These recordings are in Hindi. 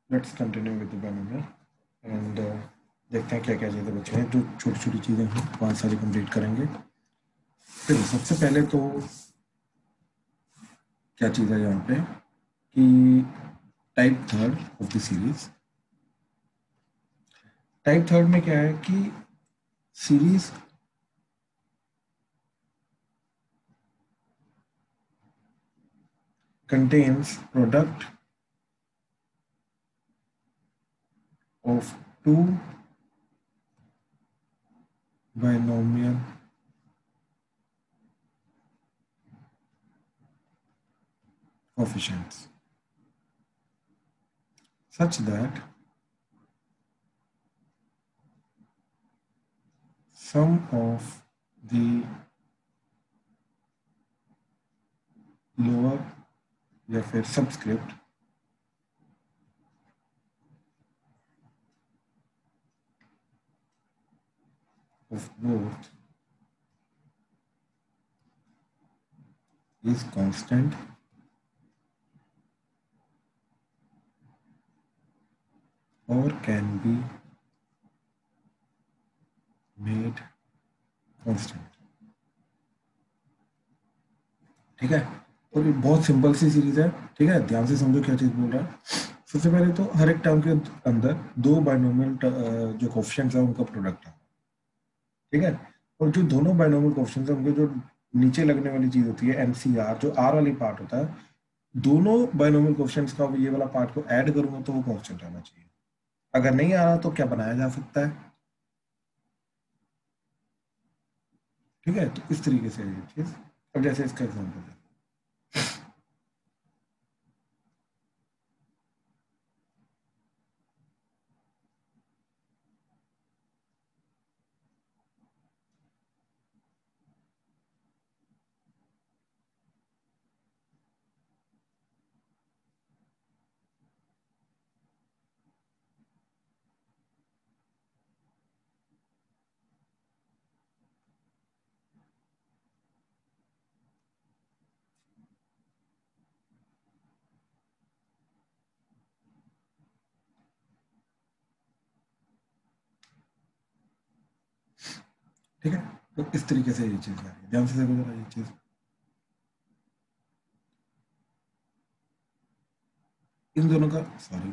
Let's continue with the binomial and देखते हैं क्या क्या चीज़ें बची हैं। जो छोटी छोटी चीज़ें हैं 5 सारी कंप्लीट करेंगे। फिर सबसे पहले तो क्या चीज़ है यहाँ पे कि type third of the series. Type third में क्या है कि series contains product of two binomial coefficients such that sum of the lower या फिर subscript of both is constant or can be made constant। ठीक है, और ये बहुत सिंपल सी सीरीज है। ठीक है, ध्यान से समझो क्या चीज बोल रहा है। सबसे पहले तो हर एक टर्म के अंदर दो बाइनोमियल जो कोएफिशिएंट्स है उनका प्रोडक्ट है। ठीक है, और जो दोनों बाइनोमियल कोएफिशिएंट्स है उनके जो नीचे लगने वाली चीज होती है एनसीआर, जो आर वाली पार्ट होता है, दोनों बाइनोमियल कोएफिशिएंट्स का ये वाला पार्ट को ऐड करूंगा तो वो कांस्टेंट आना चाहिए। अगर नहीं आ रहा तो क्या बनाया जा सकता है। ठीक है, तो इस तरीके से ये चीज। अब जैसे इसका एग्जांपल है, ठीक है, तो इस तरीके से ये चीज है। ध्यान से देखो जरा ये चीज। इन दोनों का सॉरी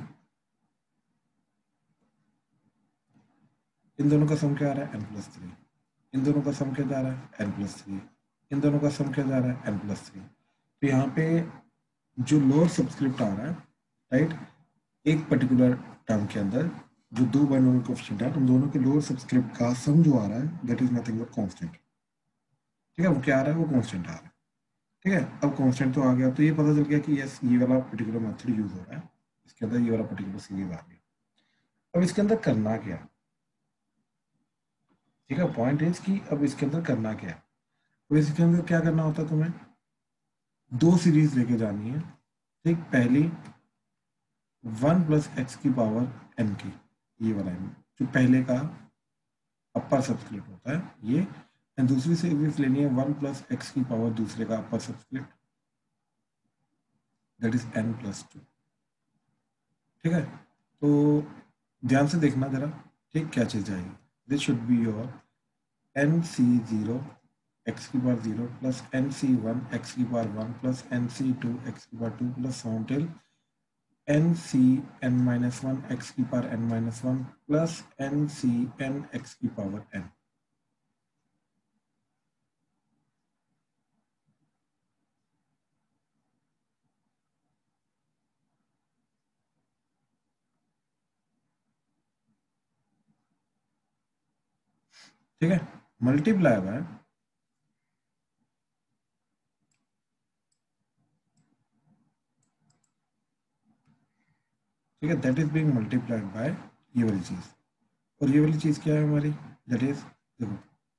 इन दोनों का सम क्या आ रहा है n+3। इन दोनों का सम क्या जा रहा है n+3। इन दोनों का सम क्या जा रहा है n+3। तो यहाँ पे जो लोअर सब्सक्रिप्ट आ रहा है, राइट, एक पर्टिकुलर टर्म के अंदर जो दो बाइनोमियल कोएफिशिएंट है उन दोनों के लोअर सब्सक्रिप्ट का सम जो आ रहा है that is nothing but constant. ठीक है, वो क्या आ रहा है, वो कांस्टेंट आ रहा है। ठीक है, अब कांस्टेंट तो आ गया, तो ये पता चल गया कि यस ये वाला पर्टिकुलर मेथड यूज हो रहा है, इसके अंदर ये वाला पर्टिकुलर सीरीज आ गया। अब इसके अंदर करना क्या है। ठीक है, पॉइंट इज कि अब इसके अंदर करना क्या है। तो इसके अंदर क्या करना होता है, तुम्हें दो सीरीज लेके जानी है। ठीक, पहली 1 + x की पावर n की, ये वाला n जो पहले का अपर सबस्क्रिप्ट होता है ये, एंड दूसरी सीरीज लेनी है 1 + x की पावर दूसरे का अपर सबस्क्रिप्ट, दैट इज n+2। ठीक है, तो ध्यान से देखना जरा। ठीक, क्या चीज आएगी, this should be your nc0 x की पावर 0 प्लस nc1 x की पावर 1 प्लस nc2 x की power 2 plus till nc(n-1) x की power n-1 plus ncn x की पावर n। ठीक है, मल्टीप्लाई बाय ठीक है, that is being multiplied by ये वाली चीज। और ये वाली चीज क्या है हमारी, दैट इज देखो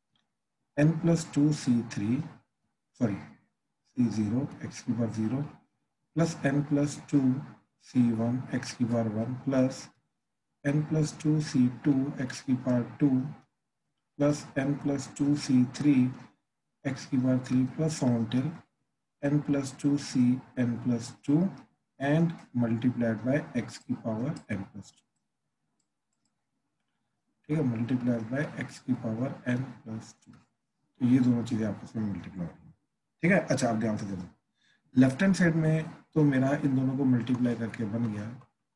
n+2c3 सॉरी c0 x की पावर 0 प्लस n+2c1 x की पावर 1 प्लस n+2c2 x की पावर 2 प्लस n+2c3 x की power 3 plus till n+2c n+2 and multiplied by x की पावर n प्लस 2। ठीक है, मल्टीप्लाइड बाय x की पावर n प्लस 2। तो ये दोनों चीजें आपस में मल्टीप्लाई हो रही हैं। ठीक है, अच्छा आप ध्यान से देखो, लेफ्ट हैंड साइड में तो मेरा इन दोनों को मल्टीप्लाई करके बन गया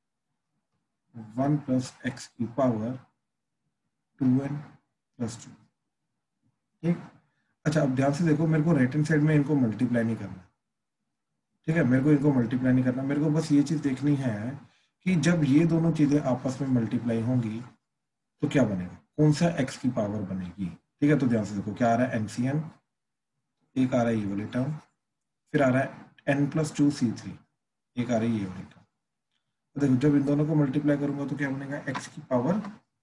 1 प्लस एक्स की पावर 2n प्लस 2। ठीक, अच्छा अब ध्यान से देखो, मेरे को राइट हैंड साइड में इनको मल्टीप्लाई नहीं करना। ठीक है, मेरे को इनको मल्टीप्लाई नहीं करना, मेरे को बस ये चीज देखनी है कि जब ये दोनों चीजें आपस में मल्टीप्लाई होंगी तो क्या बनेगा, कौन सा एक्स की पावर बनेगी। ठीक है, तो ध्यान से देखो क्या आ रहा है, एनसीएन, एक आ रहा है ये वाली टर्म, फिर आ रहा है n प्लस 2c3, एक आ रही है ये वाली टर्म। तो देखो जब इन दोनों को मल्टीप्लाई करूंगा तो क्या बनेगा, x की पावर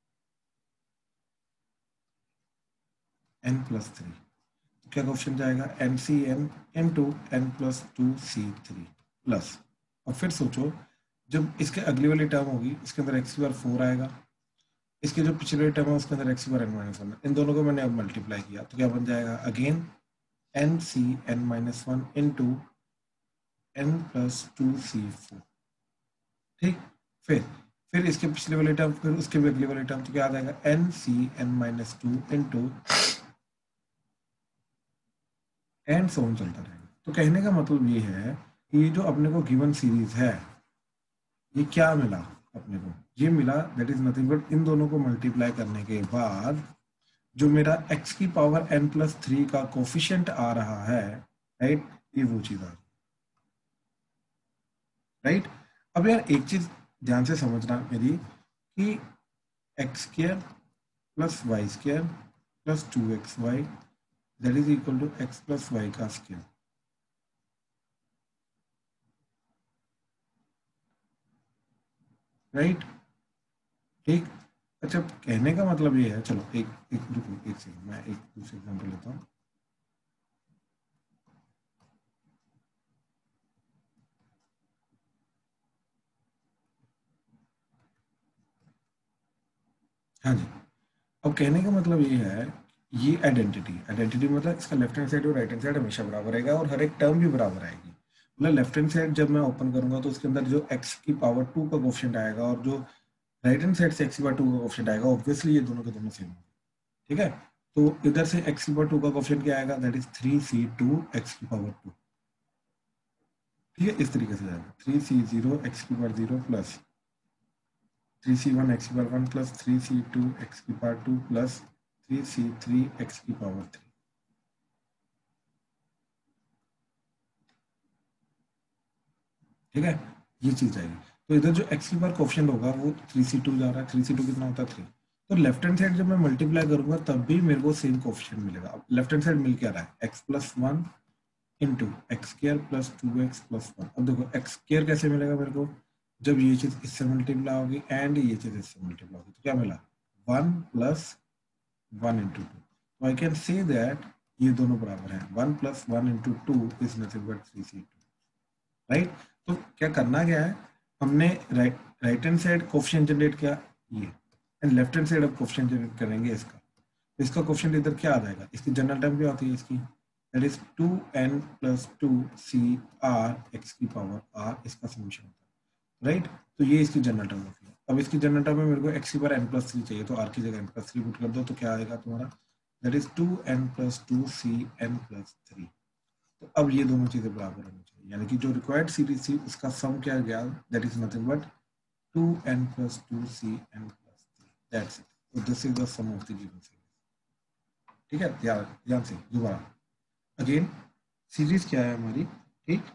n प्लस 3। क्या क्वेश्चन जाएगा, NCN into n plus 2c3 प्लस, और फिर सोचो जब इसके अगली वाली टर्म होगी इसके अंदर x की पावर 4 आएगा, इसके जो पिछले वाली टर्म है उसके अंदर x की पावर n माइनस 1। इन दोनों को मैंने अब मल्टीप्लाई किया तो क्या बन जाएगा, again NCN minus 1 into n plus 2c4। ठीक, फिर इसके पिछले वाले टर्म, फिर उसके भी अगले वाले टर्म, तो क्या आ जाएगा, NCN minus 2 into and so on चलता रहेगा। तो कहने का मतलब ये है कि ये जो अपने को गिवन सीरीज है, ये क्या मिला अपने को, ये मिला दैट इज नथिंग बट इन दोनों को मल्टीप्लाई करने के बाद जो मेरा x की पावर n प्लस 3 का कोफिशिएंट आ रहा है, राइट, ये वो चीज आ रही, राइट। अब यार एक चीज ध्यान से समझना मेरी, कि x square plus y square plus 2xy that is equal to x plus y का स्क्वायर, राइट। ठीक, अच्छा कहने का मतलब ये है, चलो एक एक रुको एक सेकंड, मैं एक दूसरा एग्जांपल लेता हूँ। हाँ जी, अब कहने का मतलब ये है, ये आइडेंटिटी मतलब इसका लेफ्ट हैंड साइड और राइट हैंड साइड हमेशा बराबर रहेगा और हर एक टर्म भी बराबर आएगी। मतलब लेफ्ट हैंड साइड जब मैं ओपन करूंगा तो उसके अंदर जो x की पावर 2 का कोफिशिएंट आएगा और जो राइट हैंड साइड से x की पावर 2 का कोफिशिएंट आएगा, ऑब्वियसली ये दोनों के दोनों सेम होंगे। ठीक है, तो इधर से x की पावर 2 का कोफिशिएंट क्या आएगा, दैट इज 3c2 x की पावर 2। ठीक है, इस तरीके से जाएगा 3c0 x की पावर 0 प्लस 3c1 x की पावर 1 प्लस 3c2 x की पावर 2 प्लस 3c3 x की पावर 3। ठीक है, ये चीज आएगी। तो इधर जो x की पावर कोफिशिएंट होगा वो 3c2 जा रहा है, 3c2 कितना होता है 3। तो लेफ्ट हैंड साइड जब मैं मल्टीप्लाई करूंगा तब भी मेरे को सेम कोफिशिएंट मिलेगा। अब लेफ्ट हैंड साइड मिल क्या रहा है, x plus 1 into x square plus 2x plus 1। अब देखो एक्स स्क्र कैसे मिलेगा मेरे को, जब ये चीज इससे मल्टीप्लाई होगी एंड ये चीज इससे मल्टीप्लाई होगी, तो क्या मिला, 1 प्लस 1 इंटू 2। तो आई कैन से दैट ये दोनों बराबर हैं, 1 plus 1 into 2 is nothing but 3c2, right. तो क्या करना क्या है, हमने right hand side coefficient generate किया ये, एंड लेफ्ट हैंड साइड अब कोफिशिएंट जनरेट करेंगे इसका। तो इसका कोफिशिएंट इधर क्या आ जाएगा, इसकी जनरल टर्म क्या होती है इसकी, that is 2n plus 2cr x की पावर r, इसका सॉल्यूशन होता है, राइट। तो ये इसकी जनरल टर्म होती है। अब इसकी जनरल टर्म में मेरे को x की पावर n प्लस 3 चाहिए, तो r की जगह n प्लस 3 पुट कर दो, तो क्या आएगा तुम्हारा, that is 2n plus 2cn plus 3। तो अब ये दोनों चीजें बराबर होनी चाहिए, यानी कि जो रिक्वायर्ड सीरीज थी उसका सम क्या गया, that is nothing but 2n plus 2cn plus 3, that's it. तो this is the sum of the given series. ठीक है, ध्यान से दोबारा अगेन, सीरीज क्या है हमारी, ठीक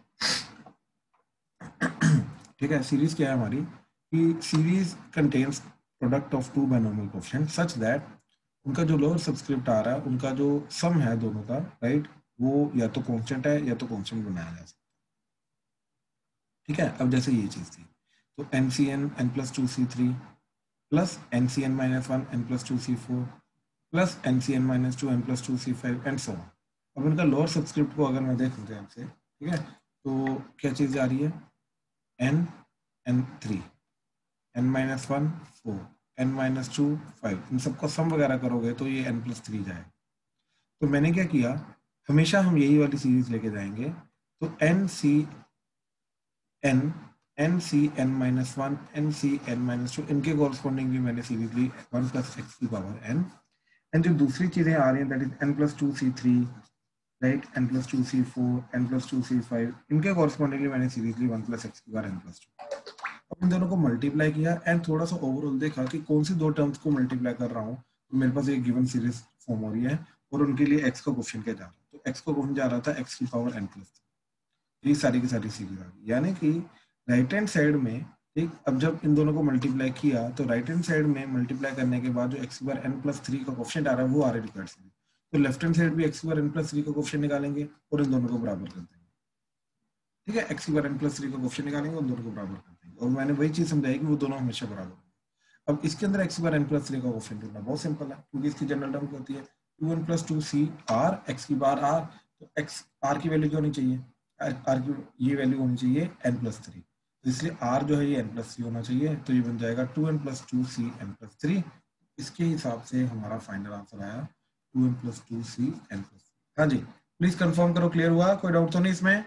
ठीक है, सीरीज क्या है हमारी, कि series contains product of two binomial coefficient such that उनका जो लोअर सबस्क्रिप्ट आ रहा है उनका जो सम है दोनों का, राइट, वो या तो कांस्टेंट है या तो कांस्टेंट बनाया जा सकता है। ठीक है, अब जैसे ये चीज थी, तो NCN n plus 2c3 plus NCN minus 1 n plus 2c4 plus NCN minus 2 n plus 2c5 and so on. अब इनका लोअर सबस्क्रिप्ट को अगर मैं देखूं ध्यान से, ठीक है, तो क्या चीज जा रही है, n n3 n minus 1 4 n minus 2 5, इन सबको सम वगैरह करोगे तो ये n प्लस 3 जाएगा। तो मैंने क्या किया, हमेशा हम यही वाली सीरीज लेके जाएंगे, तो n c n n c n minus one, n c n minus two, इनके कॉरस्पॉन्डिंग भी मैंने सीरीज ली वन प्लस एक्स की पावर एन। एंड जो दूसरी चीजें आ रही हैं that is n plus two c three, right, n plus two c four, n plus two c five, इनके कॉरस्पॉन्डिंगली मैंने सीरीज ली वन प्लस एक्स की पावर एन प्लस टू। अब इन दोनों को मल्टीप्लाई किया एंड थोड़ा सा ओवरऑल देखा कि कौन सी दो टर्म्स को मल्टीप्लाई कर रहा हूँ, तो मेरे पास एक गिवन सीरीज फॉर्म हो रही है और उनके लिए एक्स का क्वेश्चन क्या जा रहा है, तो एक्स का क्वेश्चन जा रहा था एक्स की पावर एन प्लस, ये सारी की सारी सीरीज आ गई। यानी कि राइट हैंड साइड में, ठीक, अब जब इन दोनों को मल्टीप्लाई किया तो राइट हैंड साइड में मल्टीप्लाई करने के बाद जो एक्स बार एन प्लस थ्री का क्वेश्चन आ रहा है वो आ रहा है रिकॉर्ड सीरीज, तो लेफ्ट हैंड साइड भी एक्स बार एन प्लस थ्री का क्वेश्चन निकालेंगे और इन दोनों को बराबर कर देंगे। ठीक है, एक्स बार एन प्लस थ्री का क्वेश्चन निकालेंगे और दोनों को बराबर कर देंगे, और मैंने वही चीज समझाई कि वो दोनों हमेशा बराबर होंगे। अब इसके अंदर एक्स बार एन प्लस थ्री का क्वेश्चन ढूंढना बहुत सिंपल है, क्योंकि इसकी जनरल टर्म क्या होती है, two n plus two c r x की बार आर, तो एक्स आर की वैल्यू क्या होनी चाहिए, आर की ये वैल्यू होनी चाहिए एन प्लस थ्री, तो इसलिए आर जो है ये एन प्लस थ्री होना चाहिए, तो ये बन जाएगा two n plus two c n plus three. इसके हिसाब से हमारा फाइनल आंसर आया two n plus two c n plus three. हाँ जी, प्लीज कंफर्म करो, क्लियर हुआ, कोई डाउट तो नहीं इसमें?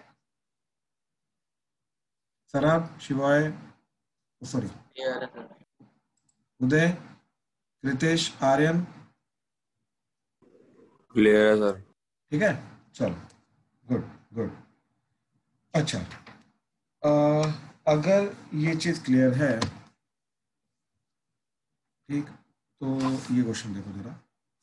सराब, शिवाय, सॉरी, क्लियर है सर। उदय, रितेश, आर्यन, क्लियर है सर। ठीक है, चलो, गुड गुड। अच्छा, अगर ये चीज क्लियर है, ठीक, तो ये क्वेश्चन देखो जरा।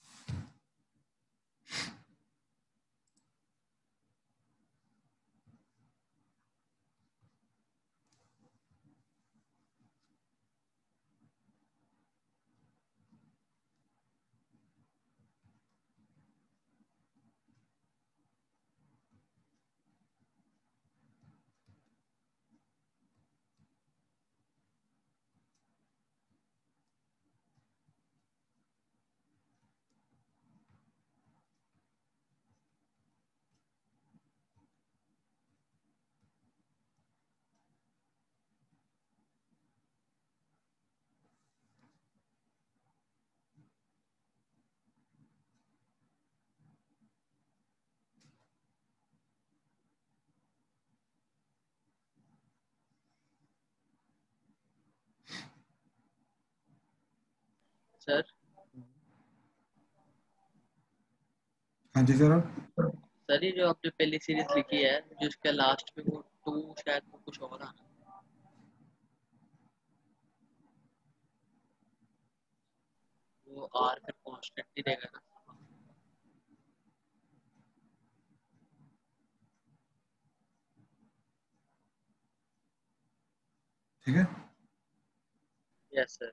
सर हाँ जी सर। सर ये जो आपने पहली सीरीज लिखी है जो इसका लास्ट में वो टू शायद वो कुछ और आना, वो आर फिर कांस्टेंट ही रहेगा ना? ठीक है, यस सर।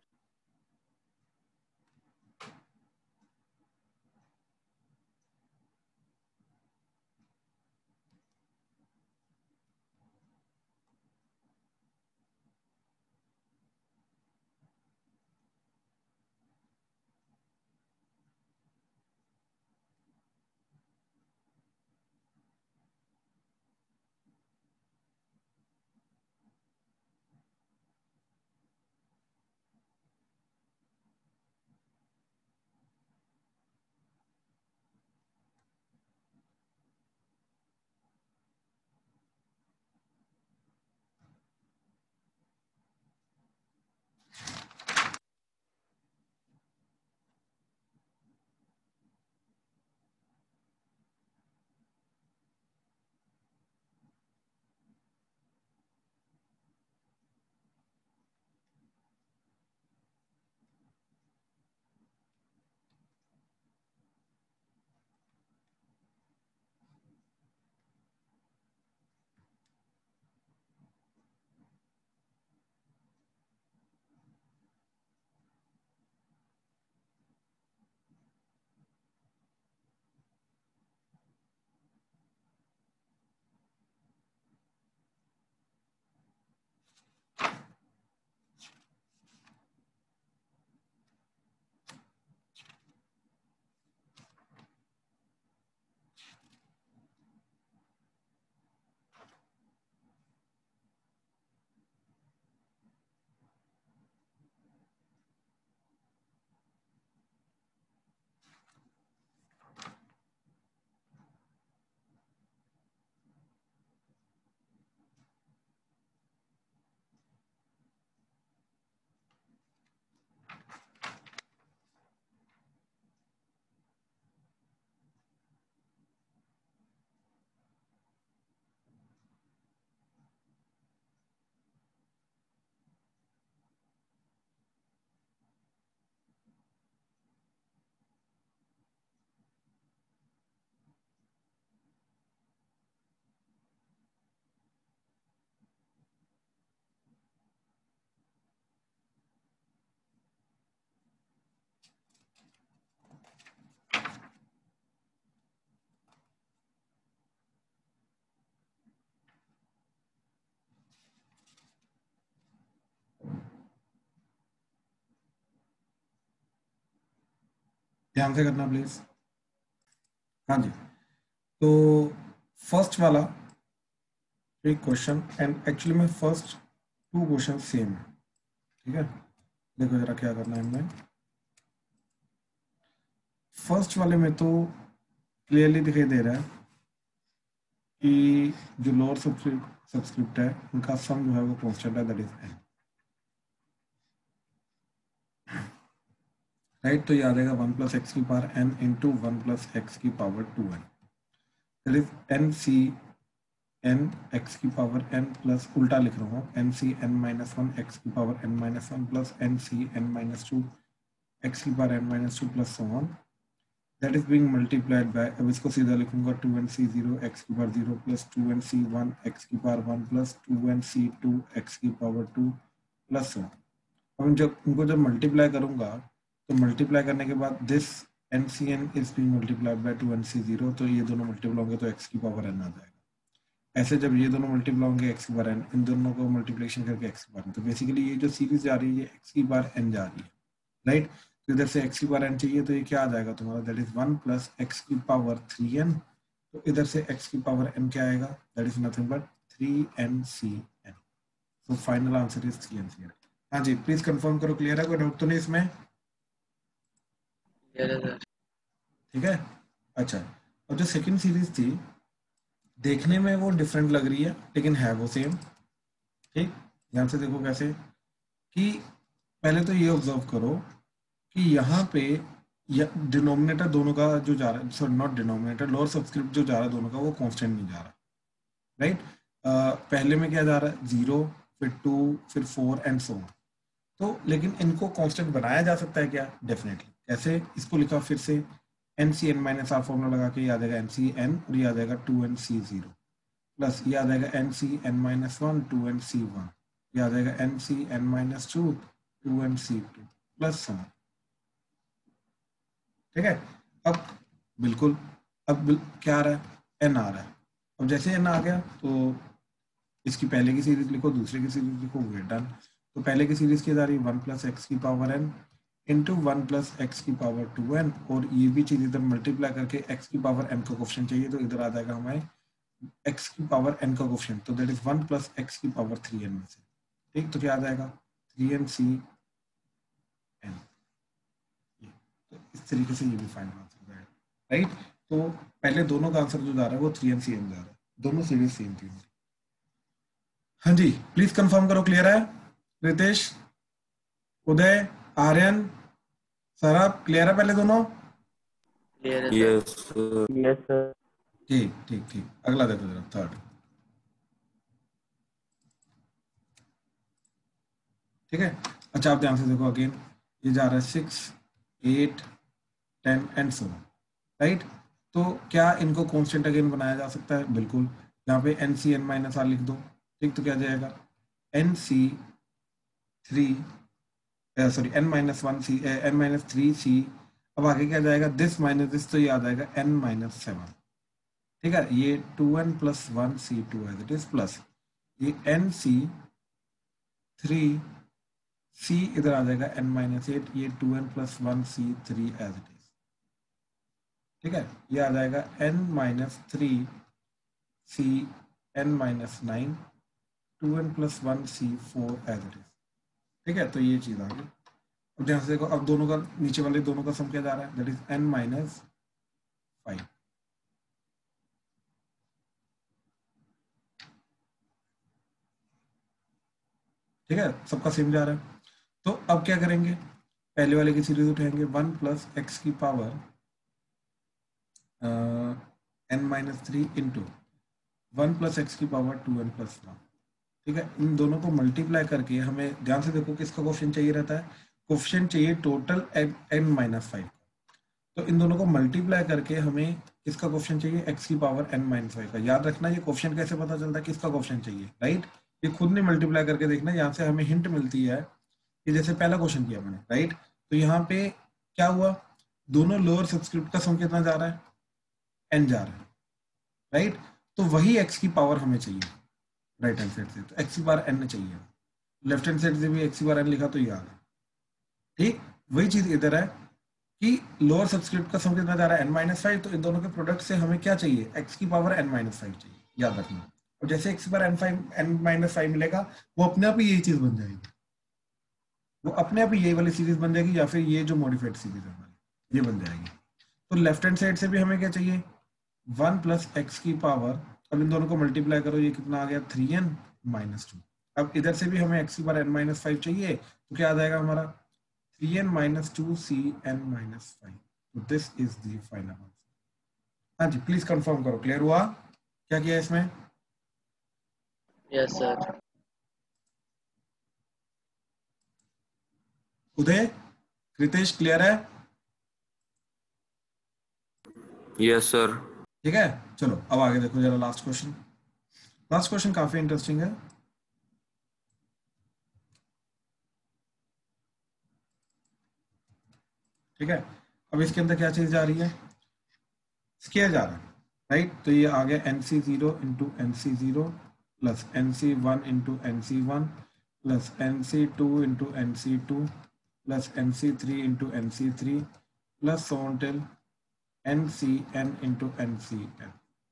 ध्यान से करना प्लीज। हाँ जी, तो फर्स्ट वाला एक क्वेश्चन एंड एक्चुअली में फर्स्ट 2 क्वेश्चन सेम है, ठीक है। देखो जरा क्या करना है हमें। फर्स्ट वाले में तो क्लियरली दिखाई दे रहा है कि जो लोअर सब्सक्रिप्ट है उनका सम जो है वो कांस्टेंट है, दैट इज एन, राइट। तो ये आ जाएगा 1 प्लस एक्स की power n into 1 plus x की power 2n, that is n c n x की पावर एन प्लस, उल्टा लिख रहा हूँ, n c n minus one x की power n minus one plus n c n minus two x की power n minus two plus so on, that is being multiplied by, अब इसको सीधा लिखूंगा 2nc0 एक्स की पावर 0 प्लस 2nc1 एक्स की पावर 1 प्लस 2nc2 एक्स की पावर 2 प्लस सो। अब जब उनको जब मल्टीप्लाई करूंगा तो मल्टीप्लाई करने के बाद this n c n is being multiplied by 2nc0, तो ये दोनों मल्टीप्लाई होंगे तो एक्स की पावर एन आ जाएगा। ऐसे जब ये दोनों मल्टीप्लाई होंगे एक्स की पावर एन, इन दोनों को मल्टीप्लिकेशन करके एक्स की पावर एन, तो बेसिकली ये जो सीरीज जा रही है ये एक्स की पावर एन जा रही है, राइट। तो इधर से एक्स की पावर एन चाहिए, तो ये क्या आ जाएगा तुम्हारा, दैट इज 1 प्लस एक्स की पावर 3n, तो इधर से एक्स की पावर n क्या आएगा, that is nothing but 3ncn, तो फाइनल आंसर इज 3ncn। हाँ जी, प्लीज कंफर्म करो, क्लियर है, कोई डाउट तो नहीं इसमें? क्लियर है सर। ठीक है, अच्छा। और जो सेकंड सीरीज थी, देखने में वो डिफरेंट लग रही है लेकिन है वो सेम, ठीक। ध्यान से देखो कैसे, कि पहले तो ये ऑब्जर्व करो कि यहाँ पे डिनोमिनेटर दोनों का जो जा रहा है, sorry not denominator, lower subscript जो जा रहा है दोनों का वो कांस्टेंट नहीं जा रहा, राइट। पहले में क्या जा रहा है, 0, फिर 2, फिर 4 एंड सो ऑन। तो लेकिन इनको कांस्टेंट बनाया जा सकता है क्या, डेफिनेटली। कैसे, इसको लिखा फिर से, n c n minus r formula लगा के, ये आ जाएगा एन सी एन और ये आ जाएगा 2nc0 प्लस ये आ जाएगा n c n minus one 2nc1, ये आ जाएगा n c n minus two 2nc2 plus sum, ठीक है। अब बिल्कुल, क्या आ रहा है, एन आ रहा है। अब जैसे एन आ गया तो इसकी पहले की सीरीज लिखो, दूसरे की सीरीज लिखो, वे डन। तो पहले की सीरीज की जा रही है 1 प्लस एक्स की power n into 1 plus x की पावर 2n, और ये भी चीज इधर मल्टीप्लाई करके एक्स की पावर n का कोफिशिएंट चाहिए, तो इधर आ जाएगा हमारे एक्स की पावर n का कोफिशिएंट, तो दैट इज 1 प्लस एक्स की पावर 3n में से, ठीक। तो क्या आ जाएगा 3ncn, तो इस तरीके से ये भी फाइनल आंसर जाएगा, राइट। तो पहले दोनों का आंसर जो जा रहा है वो 3ncn जा रहा है, दोनों सीरीज सेम थी। हाँ जी, प्लीज कंफर्म करो, क्लियर है? रितेश, उदय, आर्यन, सौरभ, क्लियर है पहले दोनों? क्लियर है सर। Yes yes sir. ठीक ठीक ठीक, अगला देखो जरा, थर्ड, ठीक है। अच्छा, आप ध्यान से देखो अगेन, ये जा रहा है 6, 8, 10 एंड सो, राइट। तो क्या इनको कांस्टेंट अगेन बनाया जा सकता है? बिल्कुल। यहाँ पे n c n minus r लिख दो, ठीक। तो क्या जाएगा n c 3, sorry n minus one c, n minus 3c, अब आगे क्या जाएगा, दिस माइनस दिस, तो ये आ जाएगा n माइनस 7, ठीक है। ये 2n plus 1c2 as it is plus ये nc3c, इधर आ जाएगा n माइनस 8, ये 2n plus 1c3 as it is, ठीक है। ये आ जाएगा n minus 3c n minus 9 2n plus 1c4 as it is, ठीक है। तो ये चीज आ गई। अब ध्यान से देखो, अब दोनों का, नीचे वाले दोनों का सम क्या जा रहा है, दैट इज n माइनस 5, ठीक है। सबका सेम जा रहा है। तो अब क्या करेंगे, पहले वाले की सीरीज उठाएंगे, 1 प्लस एक्स की power n minus 3 into 1 plus x की पावर 2n प्लस 1, ठीक है। इन दोनों को मल्टीप्लाई करके हमें, ध्यान से देखो, किसका कोफिशिएंट चाहिए रहता है, कोफिशिएंट चाहिए टोटल n माइनस 5, तो इन दोनों को मल्टीप्लाई करके हमें किसका कोफिशिएंट चाहिए, x की पावर n माइनस 5 का। याद रखना, ये कोफिशिएंट कैसे पता चलता है किसका कोफिशिएंट चाहिए, राइट। ये खुद नहीं मल्टीप्लाई करके देखना, यहाँ से हमें हिंट मिलती है कि जैसे पहला क्वेश्चन किया मैंने, राइट। तो यहाँ पे क्या हुआ, दोनों लोअर सब्सक्रिप्ट का सम कितना जा रहा है, n जा रहा है, राइट। तो वही x की पावर हमें चाहिए राइट हैंड साइड से, तो x की पावर n चाहिए, लेफ्ट हैंड साइड से भी x की पावर n लिखा तो ये आ गया, ठीक। वही चीज इधर है, कि लोअर सब्सक्रिप्ट का सम कितना जा रहा है n-5, तो इन दोनों के प्रोडक्ट से हमें क्या चाहिए, x की पावर n-5 चाहिए, याद रखना। और जैसे x पर n-5 मिलेगा वो अपने आप ही यही चीज बन जाएगी, वो अपने आप ही यही वाली सीरीज बन जाएगी, या फिर ये जो मॉडिफाइड सीरीज है हमारी ये बन जाएगी। तो लेफ्ट हैंड साइड से भी हमें क्या चाहिए, 1 प्लस एक्स की पावर, अब इन दोनों को मल्टीप्लाई करो, ये कितना आ गया 3n-2। अब इधर से भी हमें x की पावर n-5 चाहिए, तो क्या आ जाएगा हमारा 3n-2 cn-5। तो this is the final answer. हाँ जी, प्लीज कंफर्म करो, क्लियर हुआ क्या किया इसमें? Yes sir. Uday, Kritesh, clear है? Yes sir. ठीक है, चलो अब आगे देखो जरा लास्ट क्वेश्चन। लास्ट क्वेश्चन काफी इंटरेस्टिंग है। ठीक है, अब इसके अंदर क्या चीज जा रही है, स्केयर जा रहा है, राइट? तो ये आ गया nc0 into nc0 plus nc1 into nc1 plus nc2 into nc2 plus nc3 into nc3 plus so on till ncn into ncn।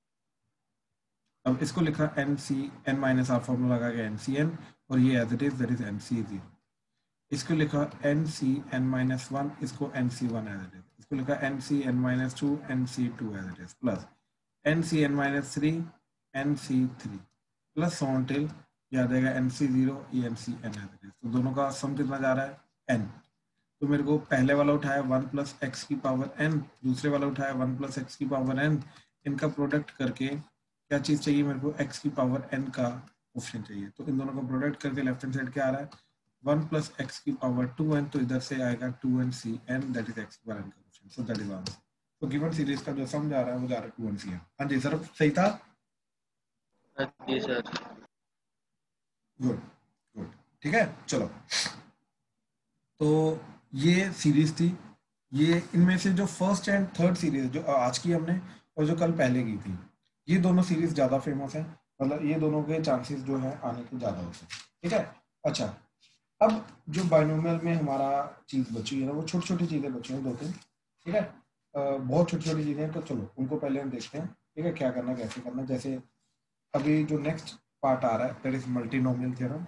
अब इसको लिखा ncn माइनस आर फॉर्मूला लगा के ncn, और ये as it is that is nc0। इसको लिखा nCn-1, इसको nc1 एज इट इज, इसको लिखा nCn-2 nc2 as it is, plus nCn-3 nc3 plus so on till ये आ जाएगा nc0 ये ncn एज इट इज। तो दोनों का सम कितना जा रहा है n। तो मेरे को पहले वाला उठाया 1 प्लस एक्स की पावर n, दूसरे वाला उठाया 1 प्लस एक्स की पावर n, इनका प्रोडक्ट करके क्या चीज चाहिए मेरे को, x की पावर n का ऑप्शन चाहिए। तो इन दोनों का प्रोडक्ट करके लेफ्ट हैंड साइड क्या आ रहा है, 1 प्लस एक्स की पावर 2n, तो इधर से आएगा 2ncn, दैट इज x की पावर n का option. So that is answer. तो गिवन सीरीज का जो सम जा रहा है वो जा रहा है 2ncn। हाँ जी सर, सही था? हाँ जी सर। गुड गुड, ठीक है चलो। तो ये सीरीज थी, ये इनमें से जो फर्स्ट एंड थर्ड सीरीज जो आज की हमने और जो कल पहले की थी, ये दोनों सीरीज ज्यादा फेमस है, मतलब ये दोनों के चांसेस जो है आने के ज्यादा होते हैं। ठीक है, अच्छा अब जो बाइनोमियल में हमारा चीज बची है ना, वो छोटी छोटी चीजें बची हैं दो तीन। ठीक है, बहुत छोटी छोटी चीजें हैं, तो चलो उनको पहले हम देखते हैं। ठीक है, क्या करना कैसे करना। जैसे अभी जो नेक्स्ट पार्ट आ रहा है दैट इज मल्टीनोमियल थ्योरम।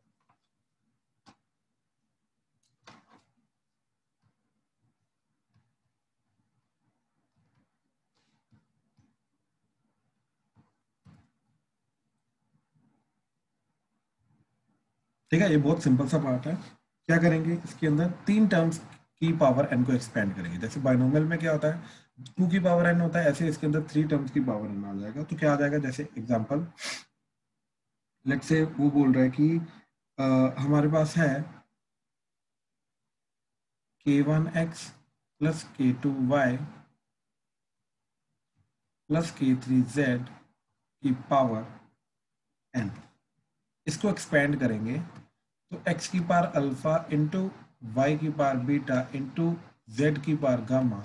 ठीक है, ये बहुत सिंपल सा पार्ट है। क्या करेंगे, इसके अंदर तीन टर्म्स की पावर n को एक्सपेंड करेंगे। जैसे बाइनोमियल में क्या होता है 2 की पावर n होता है, ऐसे इसके अंदर 3 टर्म्स की पावर n आ जाएगा। तो क्या आ जाएगा, जैसे एग्जांपल लेट्स से वो बोल रहा है कि हमारे पास है k1x plus k2y plus k3z की पावर n। इसको एक्सपेंड करेंगे तो x की पावर अल्फा इंटू वाई की पावर बीटा इंटू जेड की पावर गामा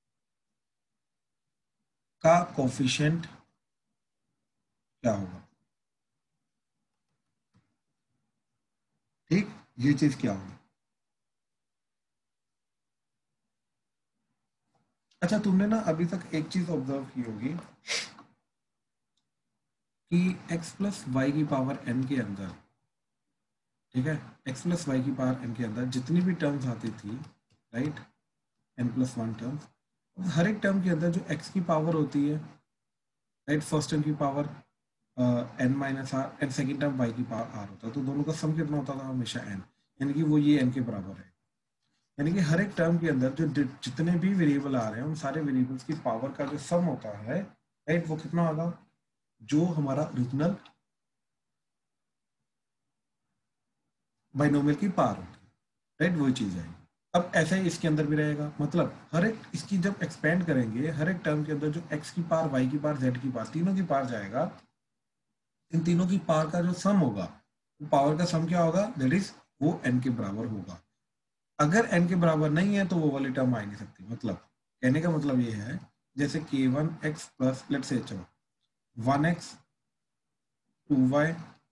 का कोफिशिएंट क्या होगा। ठीक, ये चीज क्या होगी। अच्छा, तुमने ना अभी तक एक चीज ऑब्जर्व की होगी कि x प्लस वाई की पावर n के अंदर, ठीक है, x प्लस वाई की पावर n के अंदर जितनी भी टर्म्स आती थी, राइट, n+1 टर्म्स, हर एक टर्म के अंदर जो x की पावर होती है, राइट, फर्स्ट टर्म की power n-r and second term y की पावर r होता है, तो दोनों का सम कितना होता था, हमेशा n, यानी कि वो ये n के बराबर है। यानी कि हर एक टर्म के अंदर जो जितने भी वेरिएबल आ रहे हैं उन सारे वेरिएबल्स की पावर का जो सम होता है, राइट, वो कितना होगा, जो हमारा ओरिजिनल बाइनोमियल की पावर होती है, राइट, वही चीज है। अब ऐसा ही इसके अंदर भी रहेगा, मतलब हर एक इसकी जब एक्सपेंड करेंगे हर एक टर्म के अंदर जो x की पावर y की पावर z की पावर तीनों की पावर जाएगा, इन तीनों की पावर का जो सम होगा, पावर का सम क्या होगा, दैट इज वो n के बराबर होगा। अगर n के बराबर नहीं है तो वो वाली टर्म आ नहीं सकती। मतलब कहने का मतलब ये है, जैसे k1x प्लस लेट से चलो 1x 2y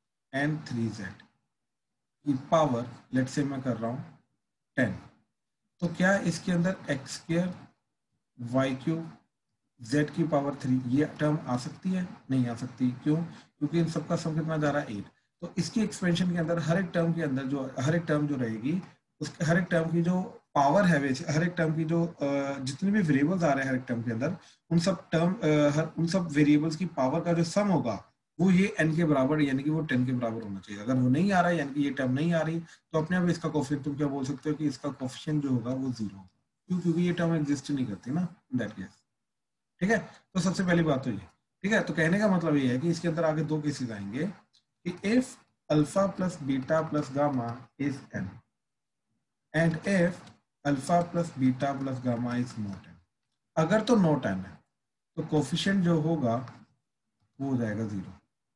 एंड 3z की पावर लेट से मैं कर रहा हूँ 10, तो क्या इसके अंदर x square y cube z की पावर 3 ये टर्म आ सकती है? नहीं आ सकती। क्यों? क्योंकि इन सबका सम कितना जा रहा है 8। तो इसकी एक्सपेंशन के अंदर हर एक टर्म के अंदर जो हर एक टर्म जो रहेगी उसके हर एक टर्म की जो पावर है, हर एक टर्म की जो जितने भी वेरिएबल्स आ रहे हैं हर एक टर्म के अंदर, उन सब उन सब वेरिएबल्स की पावर का जो सम होगा वो ये n के बराबर यानी कि वो 10 के बराबर होना चाहिए। अगर वो नहीं आ रहा है यानी कि ये टर्म नहीं आ रही तो अपने आप इसका कोफिशिएंट तुम क्या बोल सकते हो कि इसका कोफिशिएंट जो होगा वो 0 होगा। क्यों? क्योंकि ये टर्म एग्जिस्ट नहीं करती ना इन दैट केस। ठीक है, तो सबसे पहली बात तो ये। ठीक है, तो कहने का मतलब ये है कि इसके अंदर आगे दो केसेस आएंगे कि if alpha plus beta plus gamma is n and if alpha plus beta plus gamma is not n। अगर तो नॉट n है तो कोफिशिएंट जो होगा वो हो जाएगा 0।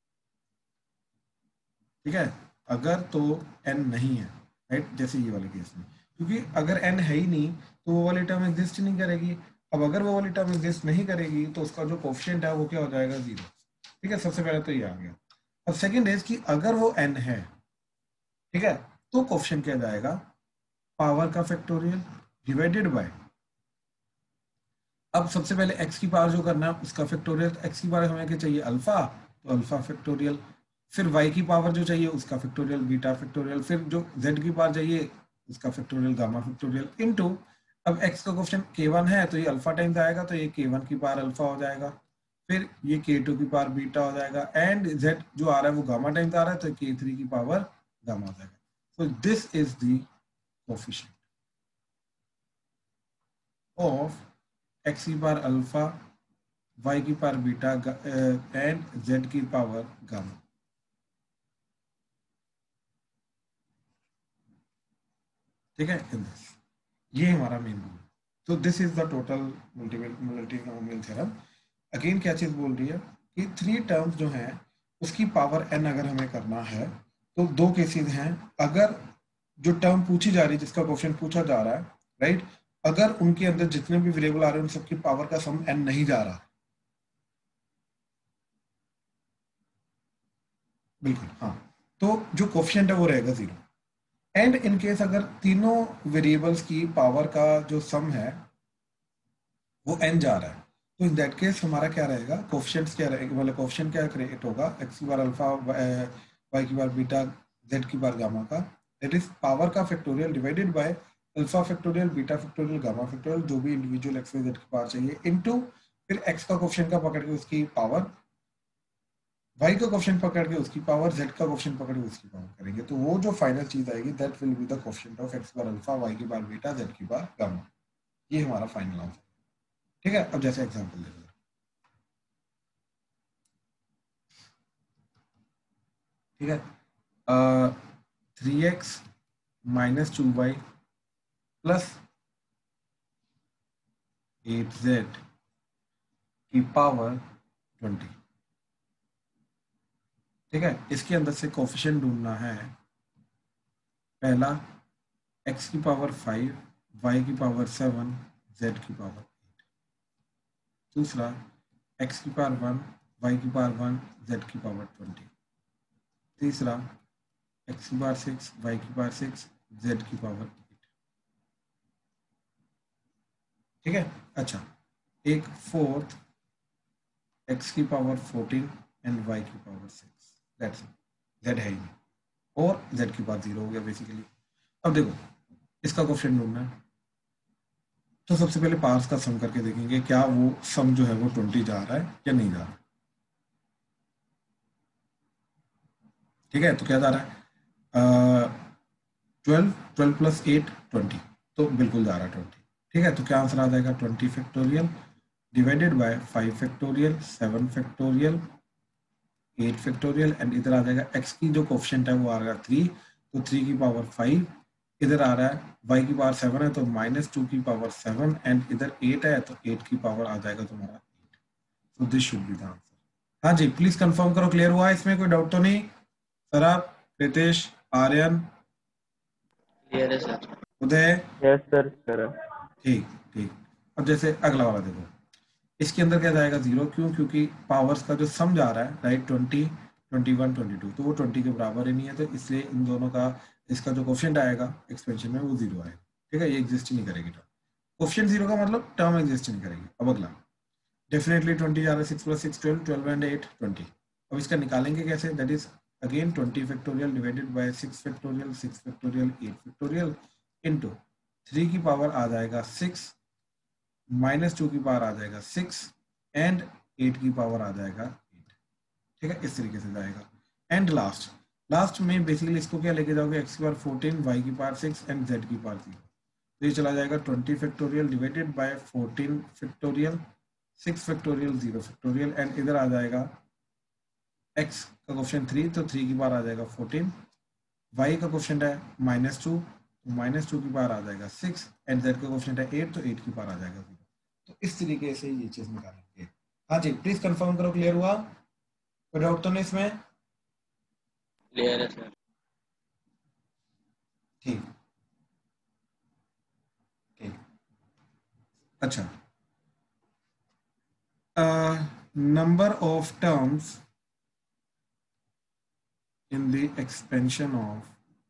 ठीक है, अगर तो n नहीं है, राइट, जैसे ये वाले केस में, क्योंकि अगर n है ही नहीं तो वो वाली टर्म एग्जिस्ट नहीं करेगी। अब अगर वो वाली टर्म एग्जिस्ट नहीं करेगी तो उसका जो कोफिशिएंट है वो क्या हो जाएगा? 0। ठीक है, सबसे पहले तो ये आ गया। अब सेकंड इज कि अगर वो n है, ठीक है, तो कोफिशिएंट क्या जाएगा? पावर का फैक्टोरियल डिवाइडेड बाय, अब सबसे पहले x की पावर जो करना है उसका फैक्टोरियल। x की पावर हमें क्या चाहिए? अल्फा, तो अल्फा फैक्टोरियल। फिर y की पावर जो चाहिए उसका फैक्टोरियल बीटा फैक्टोरियल। फिर जो z की पावर चाहिए उसका फैक्टोरियल गामा फैक्टोरियल इनटू, अब x का क्वेश्चन k1 है तो ये अल्फा टाइम्स आएगा तो ये k1 की पावर अल्फा हो जाएगा। फिर ये k2 की पावर बीटा हो जाएगा एंड z जो आ रहा है वो गामा टाइम्स आ रहा है तो k3 की पावर गामा हो जाएगा। So this is the coefficient of x की पावर अल्फा, y की पावर बीटा एंड z की पावर गामा। ठीक है, ये हमारा मेन रूल। तो this is the total multinomial theorem. Again क्या चीज बोल रही है कि 3 टर्म्स जो हैं उसकी पावर n अगर हमें करना है तो दो केसेस हैं। अगर जो टर्म पूछी जा रही है जिसका क्वेश्चन पूछा जा रहा है, राइट, अगर उनके अंदर जितने भी वेरिएबल आ रहे हैं उन सबकी पावर का सम n नहीं जा रहा, बिल्कुल हाँ, तो जो कोफिशिएंट है वो रहेगा 0। एंड इन केस अगर तीनों वेरिएबल्स की पावर का जो सम है वो n जा रहा है तो इन दैट केस हमारा क्या रहेगा? कोफिशिएंट्स क्या रहेगा, मतलब कोफिशिएंट क्या क्रिएट होगा? x की बार अल्फा, y की बार बीटा, z की बार गामा का, दैट इज पावर का factorial divided by alpha factorial beta factorial gamma factorial जो भी इंडिविजुअल x y z की पावर चाहिए इनटू फिर x का कोफिशिएंट का पकड़ के उसकी पावर, y का कोफिशिएंट पकड़ के उसकी पावर, z का कोफिशिएंट पकड़ के उसकी पावर करेंगे तो वो जो फाइनल चीज आएगी that will be the coefficient of x बार अल्फा, y की बार बीटा, z की बार गामा। ये हमारा फाइनल आंसर। ठीक है, अब जैसे एग्जांपल देखो, ठीक है, 3x minus 2y plus 8z की पावर 20। ठीक है, इसके अंदर से कोफिशिएंट ढूंढना है। पहला x की पावर 5, y की पावर 7, z की पावर 8। दूसरा x की पावर 1, y की पावर 1, z की पावर 20। तीसरा x की पावर 6, y की पावर 6, z की पावर 8। ठीक है, अच्छा, एक फोर्थ x की पावर 14 एंड y की पावर 6, दैट्स इट, z है ही नहीं और z की पावर 0 हो गया बेसिकली। अब देखो इसका कोफिशिएंट ढूंढना है तो सबसे पहले पावर्स का सम करके देखेंगे क्या वो सम जो है वो 20 जा रहा है या नहीं जा रहा। ठीक है, तो क्या जा रहा है? 12 प्लस 8 20, तो बिल्कुल जा रहा है 20। ठीक है, तो क्या आंसर आ जाएगा? 20 factorial divided by 5 factorial, 7 factorial, 8 factorial and इधर आ जाएगा x की जो कोफिशिएंट है वो आ रहा है 3, तो 3 की पावर 5, इधर आ रहा है y की पावर 7 है तो -2 की पावर 7 एंड इधर 8 है तो 8 की पावर आ जाएगा तुम्हारा 8। तो this should be the answer. हाँ जी, प्लीज कंफर्म करो क्लियर हुआ, इसमें कोई डाउट तो नहीं? सराब, रितेश, आर्यन, क्लियर है sir. Uday? Yes sir sir. ठीक ठीक। अब जैसे अगला वाला देखो, इसके अंदर क्या जाएगा? 0। क्यों? क्योंकि पावर्स का जो सम जा रहा है, राइट, 20, 21, 22, तो वो 20 के बराबर ही नहीं है तो इसलिए इन दोनों का इसका जो कोफिशिएंट आएगा एक्सपेंशन में वो 0 आएगा। ठीक है, ये एग्जिस्ट ही नहीं करेगी टर्म। कोफिशिएंट 0 का मतलब टर्म एग्जिस्ट नहीं करेगी। अब अगला डेफिनेटली 20 जा रहा है, 6 + 6 12, 12 एंड 8 20। अब इसका निकालेंगे कैसे, that is again 20 factorial divided by 6 factorial 6 factorial 8 factorial into 3 की पावर आ जाएगा 6 -2 की पावर आ जाएगा 6 एंड 8 की पावर आ जाएगा 8। ठीक है, इस तरीके से जाएगा। एंड लास्ट में बेसिकली इसको क्या लेके जाओगे, x की पावर 14 y की पावर 6 एंड z की पावर 0। तो ये चला जाएगा 20 factorial divided by 14 factorial 6 factorial 0 factorial and इधर आ जाएगा x का कोफिशिएंट 3 तो 3 की पावर आ जाएगा 14, y का कोफिशिएंट है -2 तो -2 की पावर आ जाएगा 6 एंड z का कोफिशिएंट है 8 तो 8 की पावर आ जाएगा 0। तो इस तरीके से ये चीज निकालेंगे। हाँ जी, प्लीज कंफर्म करो, क्लियर हुआ, कोई डाउट तो नहीं इसमें? क्लियर है सर। ठीक ठीक, अच्छा। Number of terms in the expansion of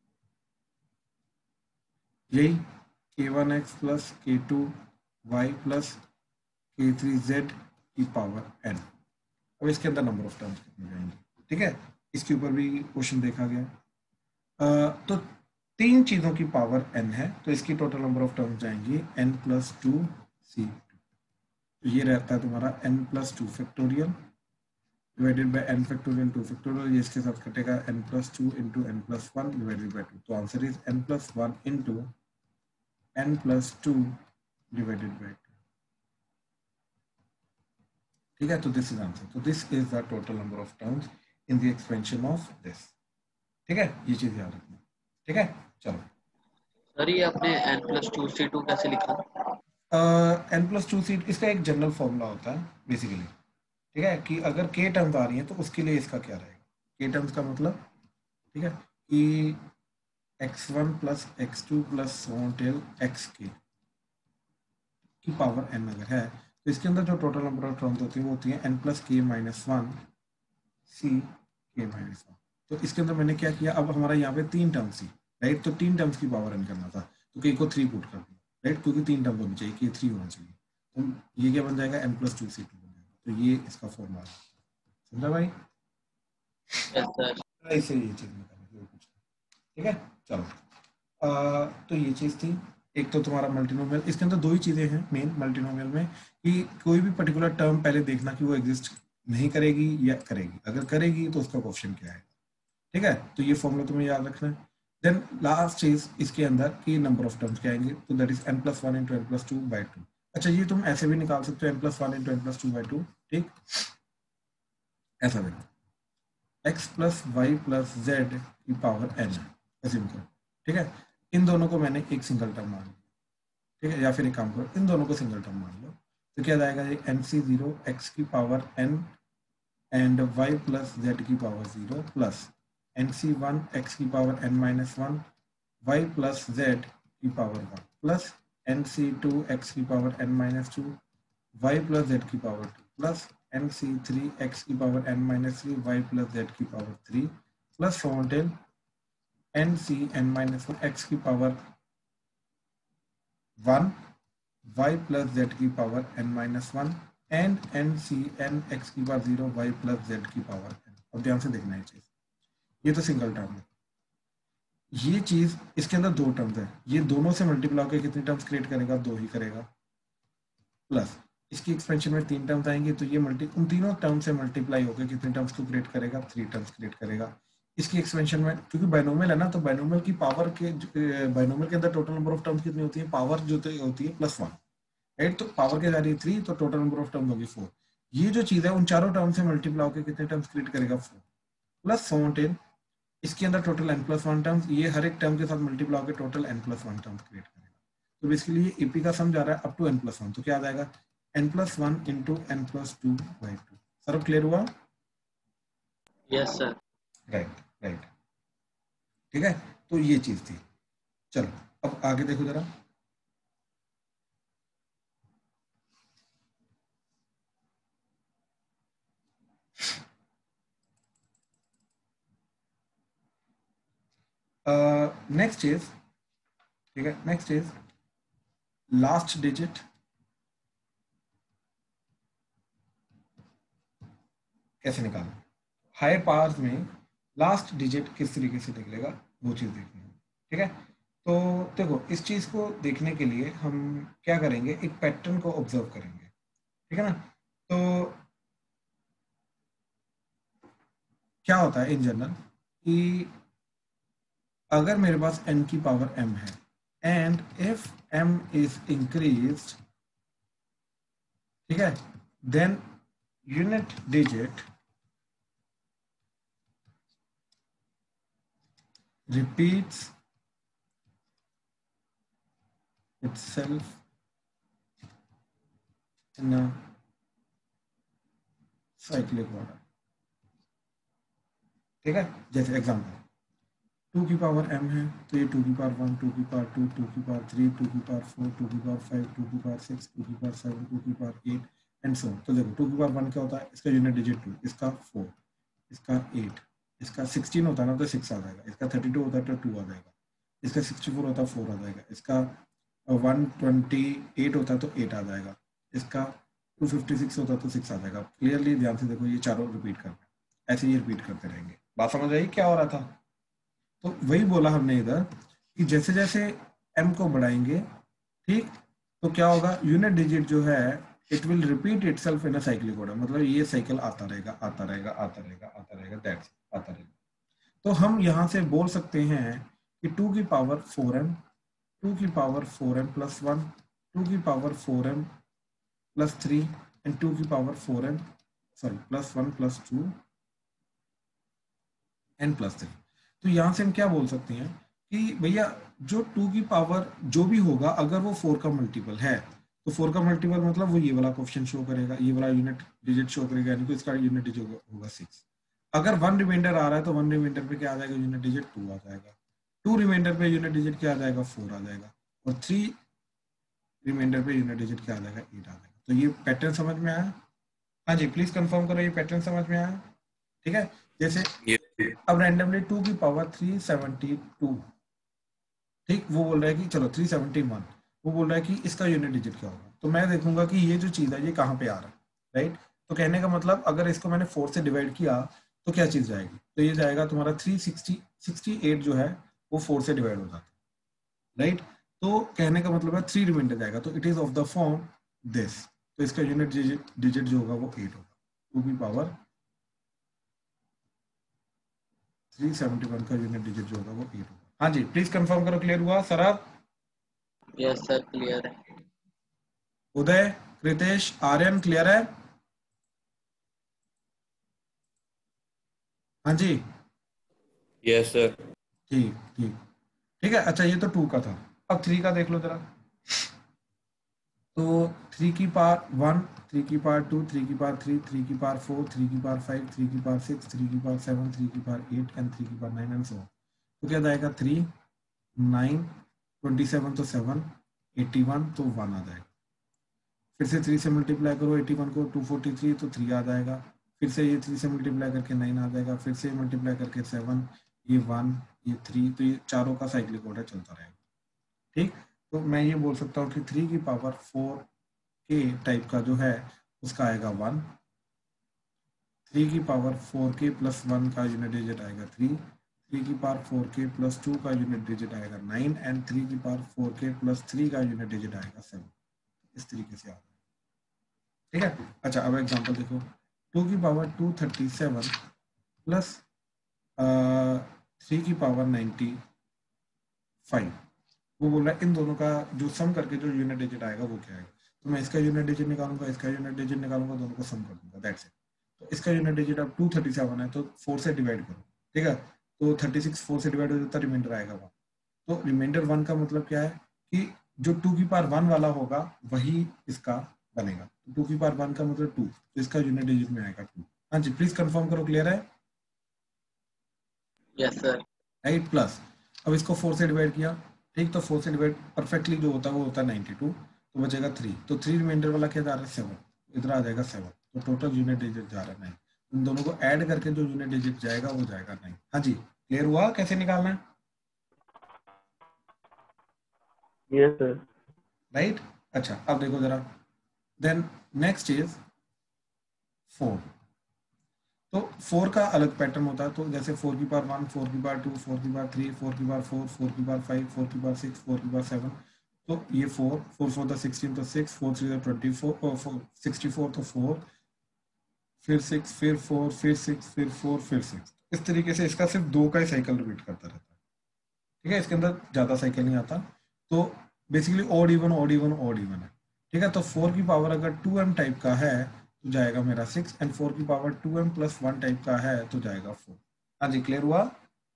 यही k1x plus k2y plus k3z की पावर n। अब इसके अंदर नंबर ऑफ टर्म्स कितने जाएंगे, ठीक है, इसके ऊपर भी क्वेश्चन देखा गया। तो 3 चीजों की पावर n है तो इसकी टोटल नंबर ऑफ टर्म्स जाएंगी n + 2c। तो ये रहता है तुम्हारा n + 2 factorial divided by n factorial 2 factorial, ये इसके साथ कटेगा n + 2 × n + 1 डिवाइडेड बाय 2। तो answer is n + 1 × n + 2 divided by 2। ठीक है, तो दिस इज आंसर। तो this is the total number of terms in the expansion of this. ठीक है, ये चीज याद रखना। ठीक है, चलो। सर ये आपने n + 2c2 कैसे लिखा? n + 2 सीट इसका एक जनरल फॉर्मूला होता है बेसिकली। ठीक है, कि अगर k टर्म्स आ रही हैं तो उसके लिए इसका क्या रहेगा। k टर्म्स का मतलब, ठीक है, कि x1 + x2 + टिल xk की पावर n अगर है तो इसके अंदर जो टोटल नंबर ऑफ टर्म्स होती है वो होती है n + k - 1 c k - 1। तो इसके अंदर मैंने क्या किया, अब हमारा यहाँ पे 3 टर्म्स थी, राइट, तो 3 टर्म्स की पावर n करना था तो k को 3 पुट कर दिया, राइट, क्योंकि 3 टर्म होनी चाहिए, k 3 होना चाहिए। तो ये क्या बन जाएगा, n + 2c2 बन जाएगा। तो ये इसका फॉर्मूला है, समझा भाई? Yes sir. ऐसे ये चीज निकालेंगे कुछ। ठीक है, चलो। तो ये चीज थी। एक तो तुम्हारा मल्टीनोमियल, इसके अंदर 2 ही चीजें हैं मेन मल्टीनोमियल में, कि कोई भी पर्टिकुलर टर्म पहले देखना कि वो एग्जिस्ट नहीं करेगी या करेगी, अगर करेगी तो उसका क्वेश्चन क्या है। ठीक है, तो ये फॉर्मूला तुम्हें याद रखना है। देन लास्ट चीज इसके अंदर कि नंबर ऑफ टर्म्स क्या आएंगे, तो दैट इज n + 1 × n + 2/2। अच्छा, ये तुम ऐसे भी निकाल सकते हो n + 1 × n + 2/2। ठीक, ऐसा भी x + y + z की पावर n है, अज्यूम करो। ठीक है, इन दोनों को मैंने एक सिंगल टर्म मान लिया। ठीक है, या फिर एक काम करो, इन दोनों को सिंगल टर्म मान लो। तो क्या जाएगा, ये nc0 x की power n and y + z की पावर 0 प्लस nc1 x की पावर n - 1 y + z की पावर 1 प्लस nc2 x की पावर n - 2 y + z की पावर 2 प्लस nc3 x की पावर n - 3 y + z की power 3 plus till ncn - 1 x की पावर 1 y + z की power n - 1 and ncn x की पावर 0 y + z की पावर n। अब ध्यान से देखना है चीज, ये तो सिंगल टर्म है, ये चीज इसके अंदर 2 टर्म्स है, ये दोनों से मल्टीप्लाई होकर कितनी टर्म्स क्रिएट करेगा, 2 ही करेगा। प्लस इसकी एक्सपेंशन में 3 टर्म्स आएंगे तो ये उन तीनों टर्म से मल्टीप्लाई होकर कितने टर्म्स को क्रिएट करेगा, 3 टर्म्स क्रिएट करेगा। इसकी एक्सपेंशन में, क्योंकि बाइनोमियल है ना, तो बाइनोमियल की पावर के बाइनोमियल के अंदर टोटल नंबर ऑफ टर्म्स कितनी होती है, पावर जो होती है +1, राइट, तो पावर के जा रही है 3 तो टोटल नंबर ऑफ टर्म्स होगी 4। ये जो चीज है उन चारों टर्म से मल्टीप्लाई होकर कितने टर्म्स क्रिएट करेगा, 4 प्लस 14। इसके अंदर टोटल n + 1 टर्म्स, ये हर एक टर्म के साथ मल्टीप्लाई होकर टोटल n + 1 टर्म्स क्रिएट करेगा। तो बेसिकली ये एपी का सम जा रहा है अप टू n + 1, तो क्या आ जाएगा, n + 1 × n + 2/2। सर क्लियर हुआ? Yes sir. राइट राइट, ठीक है, तो ये चीज थी। चलो अब आगे देखो जरा। नेक्स्ट इज, ठीक है, नेक्स्ट इज लास्ट डिजिट कैसे निकालना, हायर पावर्स में लास्ट डिजिट किस तरीके से निकलेगा वो चीज़ देखनी है। ठीक है, तो देखो इस चीज़ को देखने के लिए हम क्या करेंगे, एक पैटर्न को ऑब्जर्व करेंगे। ठीक है ना, तो क्या होता है इन जनरल कि अगर मेरे पास n की पावर m है and if m is increased, ठीक है, then unit digit repeats itself in a cyclic order। ठीक है, जैसे एग्जांपल 2 की पावर m है तो ये 2 की पावर 1, 2 की पावर 2, 2 की पावर 3, 2 की पावर 4, 2 की पावर 5, 2 की पावर 6, 2 की पावर 7, 2 की पावर 8 एंड सो। तो देखो 2 की पावर 1 क्या होता है, इसका यूनिट डिजिट 2, इसका 4, इसका 8, इसका 16 होता है ना तो 6 आ जाएगा, इसका 32 होता है तो 2 आ जाएगा, इसका 64 होता है 4 आ जाएगा, इसका 128 होता है तो 8 आ जाएगा, इसका 256 होता है तो 6 आ जाएगा। क्लियरली ध्यान से देखो, ये चारों रिपीट करना है, ऐसे ही रिपीट करते रहेंगे। बात समझ आई क्या हो रहा था? तो वही बोला हमने इधर कि जैसे जैसे m को बढ़ाएंगे, ठीक, तो क्या होगा, यूनिट डिजिट जो है it will repeat itself in a cyclic order, मतलब ये साइकिल आता रहेगा आता रहेगा आता रहेगा आता रहेगा, दैट्स आता रहेगा। तो हम यहाँ से बोल सकते हैं कि 2 की पावर 4m, 2 की पावर 4m प्लस 1, 2 की पावर 4m प्लस 3 एंड 2 की power 4m sorry plus 1 plus 2 and plus 3। तो यहाँ से हम क्या बोल सकते हैं कि भैया जो 2 की पावर जो भी होगा अगर वो 4 का मल्टीपल है तो 4 का मल्टीपल मतलब वो ये वाला क्वेश्चन शो करेगा, ये वाला यूनिट डिजिट शो करेगा, यानी कि इसका यूनिट डिजिट होगा 6। अगर 1 रिमाइंडर आ रहा है तो 1 रिमाइंडर पे क्या आ जाएगा, यूनिट डिजिट 2 आ जाएगा, 2 रिमाइंडर पे यूनिट डिजिट क्या आ जाएगा, 4 आ जाएगा, और 3 रिमाइंडर पे यूनिट डिजिट क्या आ जाएगा, 8 आ जाएगा। तो ये पैटर्न समझ में आया? हाँ जी, प्लीज कंफर्म करो ये पैटर्न समझ में आया? ठीक है, जैसे Yes. अब रैंडमली 2 की पावर 372, ठीक, वो बोल रहा है कि चलो 371, वो बोल रहा है कि इसका यूनिट डिजिट क्या होगा, तो मैं देखूंगा कि ये जो चीज़ है ये कहाँ पे आ रहा है, राइट। तो कहने का मतलब अगर इसको मैंने 4 से डिवाइड किया तो क्या चीज़ जाएगी, तो ये जाएगा तुम्हारा 368 जो है वो 4 से डिवाइड हो जाता है, राइट। तो कहने का मतलब है 3 रिमाइंडर जाएगा, तो it is of the form this, तो इसका यूनिट डिजिट जो होगा वो 8 होगा। 2 की पावर 371 का यूनिट डिजिट जो होगा वो 8 होगा। हाँ जी, प्लीज कंफर्म करो, क्लियर हुआ सर? यस सर, क्लियर है। उदय, कृतेश, आर्यन, क्लियर है? हाँ जी, Yes, sir. ठीक ठीक ठीक है। अच्छा, ये तो 2 का था, अब 3 का देख लो जरा। तो 3 की पावर 1, 3 की पावर 2, 3 की पावर 3, 3 की पावर 4, 3 की पावर 5, 3 की पावर 6, 3 की पावर 7, 3 की पावर 8 एंड 3 की पावर 9 एंड सो। तो क्या जाएगा, 3 9 27 तो 7, 81 तो 1 आ जाएगा, फिर से 3 से मल्टीप्लाई करो 81 को, 243 तो 3 आ जाएगा, फिर से ये 3 से मल्टीप्लाई करके 9 आ जाएगा, फिर से मल्टीप्लाई करके 7, ये 1, ये 3, तो ये चारों का साइक्लिक ऑर्डर चलता रहेगा। ठीक, तो मैं ये बोल सकता हूँ कि 3 की पावर 4 के टाइप का जो है उसका आएगा 1, 3 की पावर 4 के प्लस 1 का यूनिट डिजिट आएगा 3, 3 की पावर 4 के प्लस 2 का यूनिट डिजिट आएगा 9 एंड 3 की पावर 4 के प्लस 3 का यूनिट डिजिट आएगा 7। इस तरीके से आता है, ठीक है। अच्छा, अब एग्जांपल देखो, 2 की पावर 237 प्लस 3 की पावर 95, वो बोल रहा है इन दोनों का जो सम करके जो यूनिट डिजिट आएगा वो क्या आएगा। तो मैं इसका यूनिट डिजिट निकालूंगा, इसका यूनिट डिजिट निकालूंगा, दोनों को सम कर दूंगा, दैट्स इट। तो इसका यूनिट डिजिट अब 237 है तो 4 से डिवाइड करो, ठीक है, तो 36 4 से डिवाइड हो जाता है, रिमाइंडर आएगा 1। तो रिमाइंडर 1 का मतलब क्या है कि जो 2 की पावर 1 वाला होगा वही इसका बनेगा। तो 2 की पावर 1 का मतलब 2, तो इसका यूनिट डिजिट में आएगा 2। हाँ जी, प्लीज कंफर्म करो, क्लियर है? Yes sir. राइट, प्लस अब इसको 4 से डिवाइड किया, ठीक, तो 4 से डिवाइड परफेक्टली जो होता है वो होता है 92, तो बचेगा 3, तो 3 रिमाइंडर वाला क्या जा रहा है 7, इधर आ जाएगा 7, तो टोटल यूनिट डिजिट जा रहा है 9। इन दोनों को ऐड करके जो यूनिट डिजिट जाएगा वो जाएगा 9। हाँ जी, क्लियर हुआ कैसे निकालना है? Yes sir. राइट। अच्छा अब देखो जरा, देन नेक्स्ट इज 4। तो 4 का अलग पैटर्न होता है, तो जैसे 4 की पावर 1, 4 की पावर 2, 4 की पावर 3, 4 की पावर 4, 4 की पावर 5, 4 की पावर 6, 4 की पावर 7। तो ये 4, 4 4 16 तो 6, 4 3 24, 64 तो 4, फिर 6, फिर 4, फिर 6, फिर 4, फिर 6। इस तरीके से इसका सिर्फ 2 का ही साइकिल रिपीट करता रहता है। ठीक है, इसके अंदर ज़्यादा साइकिल नहीं आता। तो basically odd even odd even odd even है। ठीक है, तो 4 की पावर अगर 2m टाइप का है तो जाएगा मेरा 6, एंड 4 की पावर 2m प्लस 1 टाइप का है तो जाएगा 4। हाँ जी, क्लियर हुआ?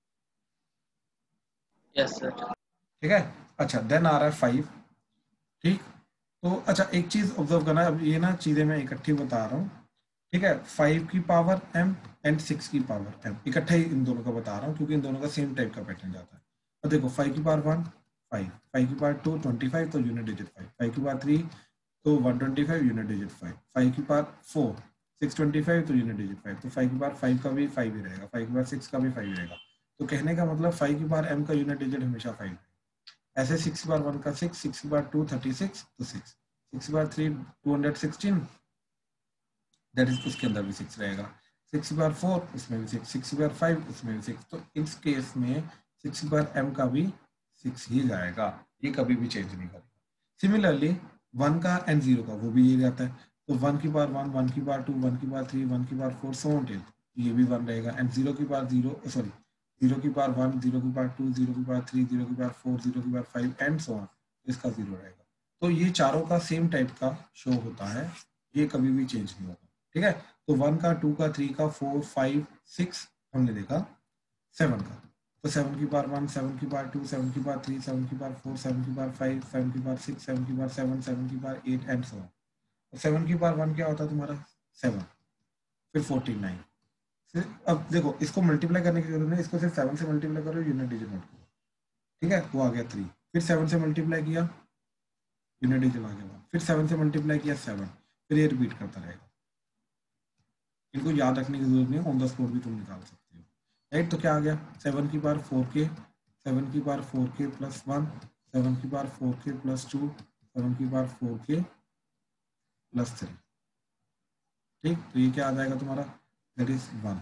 Yes sir. ठीक है। अच्छा देन आ रहा है 5। ठीक, तो अच्छा एक चीज ऑब्जर्व करना है, अब ये ना चीजें मैं इकट्ठी बता रहा हूँ। ठीक है, 5 की पावर m एंड 6 की पावर m इकट्ठा ही इन दोनों का बता रहा हूँ, क्योंकि इन दोनों का सेम टाइप का पैटर्न जाता है। अब देखो 5 की पावर 1 5, 5 की पावर 2 25, तो यूनिट डिजिट 5, 5 की पावर 3 तो 125, यूनिट डिजिट 5, 5 की पावर 4 625, तो यूनिट डिजिट 5, तो 5 की पावर 5 का भी 5 ही रहेगा, 5 की पावर 6 का भी 5 ही रहेगा। तो कहने का मतलब 5 की पावर m का यूनिट डिजिट हमेशा 5 है। ऐसे 6 की पावर 1 का 6, 6 की पावर 2 36, तो 6, 6 की पावर 3 216, दैट इज उसके अंदर भी 6 रहेगा। 6 की पावर 4 उसमें भी 6, 6 की पावर 5 उसमें भी 6। तो इस केस में 6 की पावर m का भी 6 ही जाएगा, ये कभी भी चेंज नहीं करेगा। सिमिलरली 1 का एंड 0 का वो भी ये रहता है। तो 1 की पावर 1, 1 की पावर 2, 1 की पावर 3, 1 की पावर 4 सो ऑन टिल ये भी 1 रहेगा। एंड 0 की पावर 0 सॉरी 0 की पावर 1, 0 की पावर 2, 0 की पावर 3, 0 की पावर 4, 0 की पावर 5 एंड सो ऑन, इसका 0 रहेगा। तो ये चारों का सेम टाइप का शो होता है, ये कभी भी चेंज नहीं होगा। ठीक है, तो 1 का 2 का 3 का 4 5 6 हमने देखा 7 का। तो 7 की पावर 1, 7 की पावर 2, 7 की पावर 3, 7 की पावर 4, 7 की पावर 5, 7 की पावर 6, 7 की पावर 7, 7 की पावर 8 एंड सो ऑन। 7 की पावर 1 क्या होता है तुम्हारा 7, फिर 49। अब देखो इसको मल्टीप्लाई करने की जरूरत नहीं, इसको सिर्फ 7 से मल्टीप्लाई करो, यूनिट डिजिट नोट करो। ठीक है, वो आ गया 3, फिर 7 से मल्टीप्लाई किया, यूनिट डिजिट आ गया 1, फिर 7 से मल्टीप्लाई किया 7, फिर ये रिपीट करता रहेगा। इनको याद रखने की जरूरत नहीं है, ऑन द स्पॉट भी तुम निकाल सकते हो। राइट, तो क्या आ गया 7 की पावर 4k, 7 की पावर 4k प्लस 1, 7 की पावर 4k प्लस 2, 7 की पावर 4k प्लस 3। ठीक, तो ये क्या आ जाएगा तुम्हारा, दैट इज 1।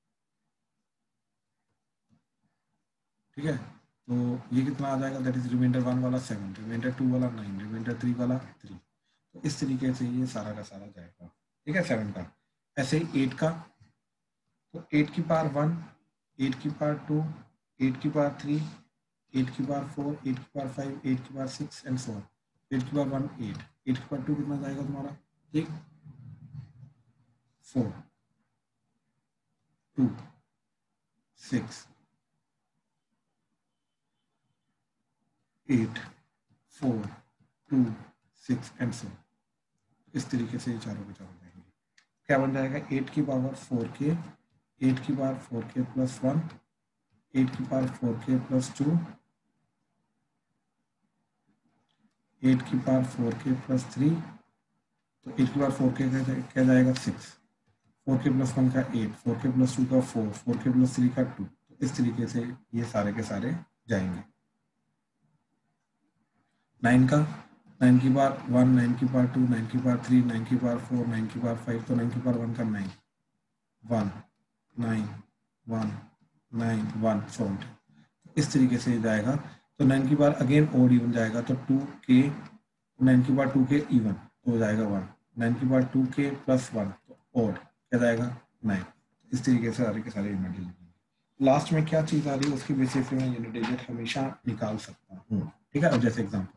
ठीक है, तो ये कितना आ जाएगा, दैट इज रिमाइंडर 1 वाला 7, रिमाइंडर 2 वाला 9, रिमाइंडर 3 वाला 3। तो इस तरीके से ये सारा का सारा जाएगा। ठीक है, 7 का। ऐसे ही 8 का, तो 8 की पावर 1, 8 की पावर 2, 8 की पावर 3, 8 की पावर 4, 8 की पावर 5, 8 की पावर 6 एंड सो ऑन। 8 की पावर 1 8, 8 की पावर 2 कितना जाएगा तुम्हारा, ठीक 4 2 6 8 4 2 6 एंड सो। इस तरीके से ये चारों के चारों जाएंगे। क्या बन जाएगा, 8 की पावर 4k, 8 की पावर 4k प्लस 1, 8 की पावर 4k प्लस 2, 8 की पावर 4k प्लस 3, तो 8 की पावर 4k क्या जाएगा 6, 4k प्लस 1 का 8, 4k प्लस 2 का 4, 4k प्लस 3 का 2। तो इस तरीके से ये सारे के सारे जाएंगे। 9 का, 9 की पावर 1, 9 की पावर 2, 9 की पावर 3, 9 की पावर 4, 9 की पावर 5, तो 9 की पावर 1 का 9, 1 9 1 9 1 सो ऑन। इस तरीके से जाएगा। तो 9 की पावर अगेन ओड इवन जाएगा, तो 2k, 9 की पावर 2k इवन तो हो जाएगा 1, 9 की पावर 2k प्लस 1 तो ओड क्या जाएगा 9। इस तरीके से सारे के सारे यूनिट डिजिट। लास्ट में क्या चीज आ रही है उसकी बेसिस पे मैं यूनिट डिजिट हमेशा निकाल सकता हूँ। ठीक है, अब जैसे एग्जाम्पल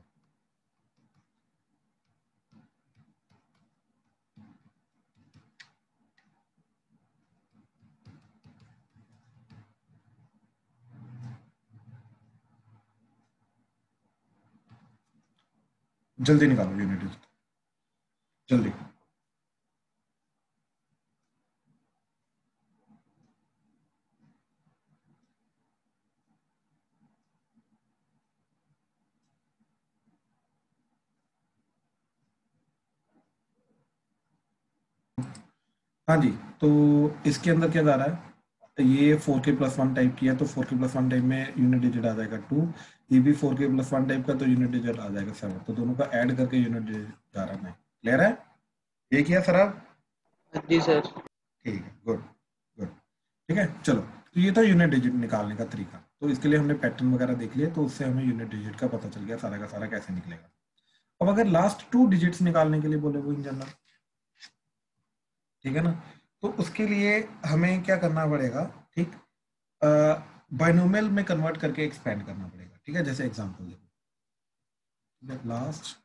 जल्दी निकालो यूनिट डिजिट, जल्दी। हाँ जी, तो इसके अंदर क्या जा रहा है, ये 4k प्लस 1 टाइप की है, तो 4k प्लस 1 टाइप में यूनिट डिजिट आ जाएगा 2, ये भी 4k प्लस 1 टाइप का, तो यूनिट डिजिट आ जाएगा 7। तो दोनों का ऐड करके यूनिट डिजिट जा रहा है। क्लियर है? ये किया सर आप? जी सर। ठीक है, गुड गुड। ठीक है, चलो। तो ये था यूनिट डिजिट निकालने का तरीका। तो इसके लिए हमने पैटर्न वगैरह देख लिया, तो उससे हमें यूनिट डिजिट का पता चल गया सारा का सारा कैसे निकलेगा। अब अगर लास्ट 2 डिजिट्स निकालने के लिए बोले वो इन जनरल, ठीक है ना, तो उसके लिए हमें क्या करना पड़ेगा? ठीक, बाइनोमियल में कन्वर्ट करके एक्सपेंड करना पड़ेगा। ठीक है, जैसे एग्जांपल देखो, लास्ट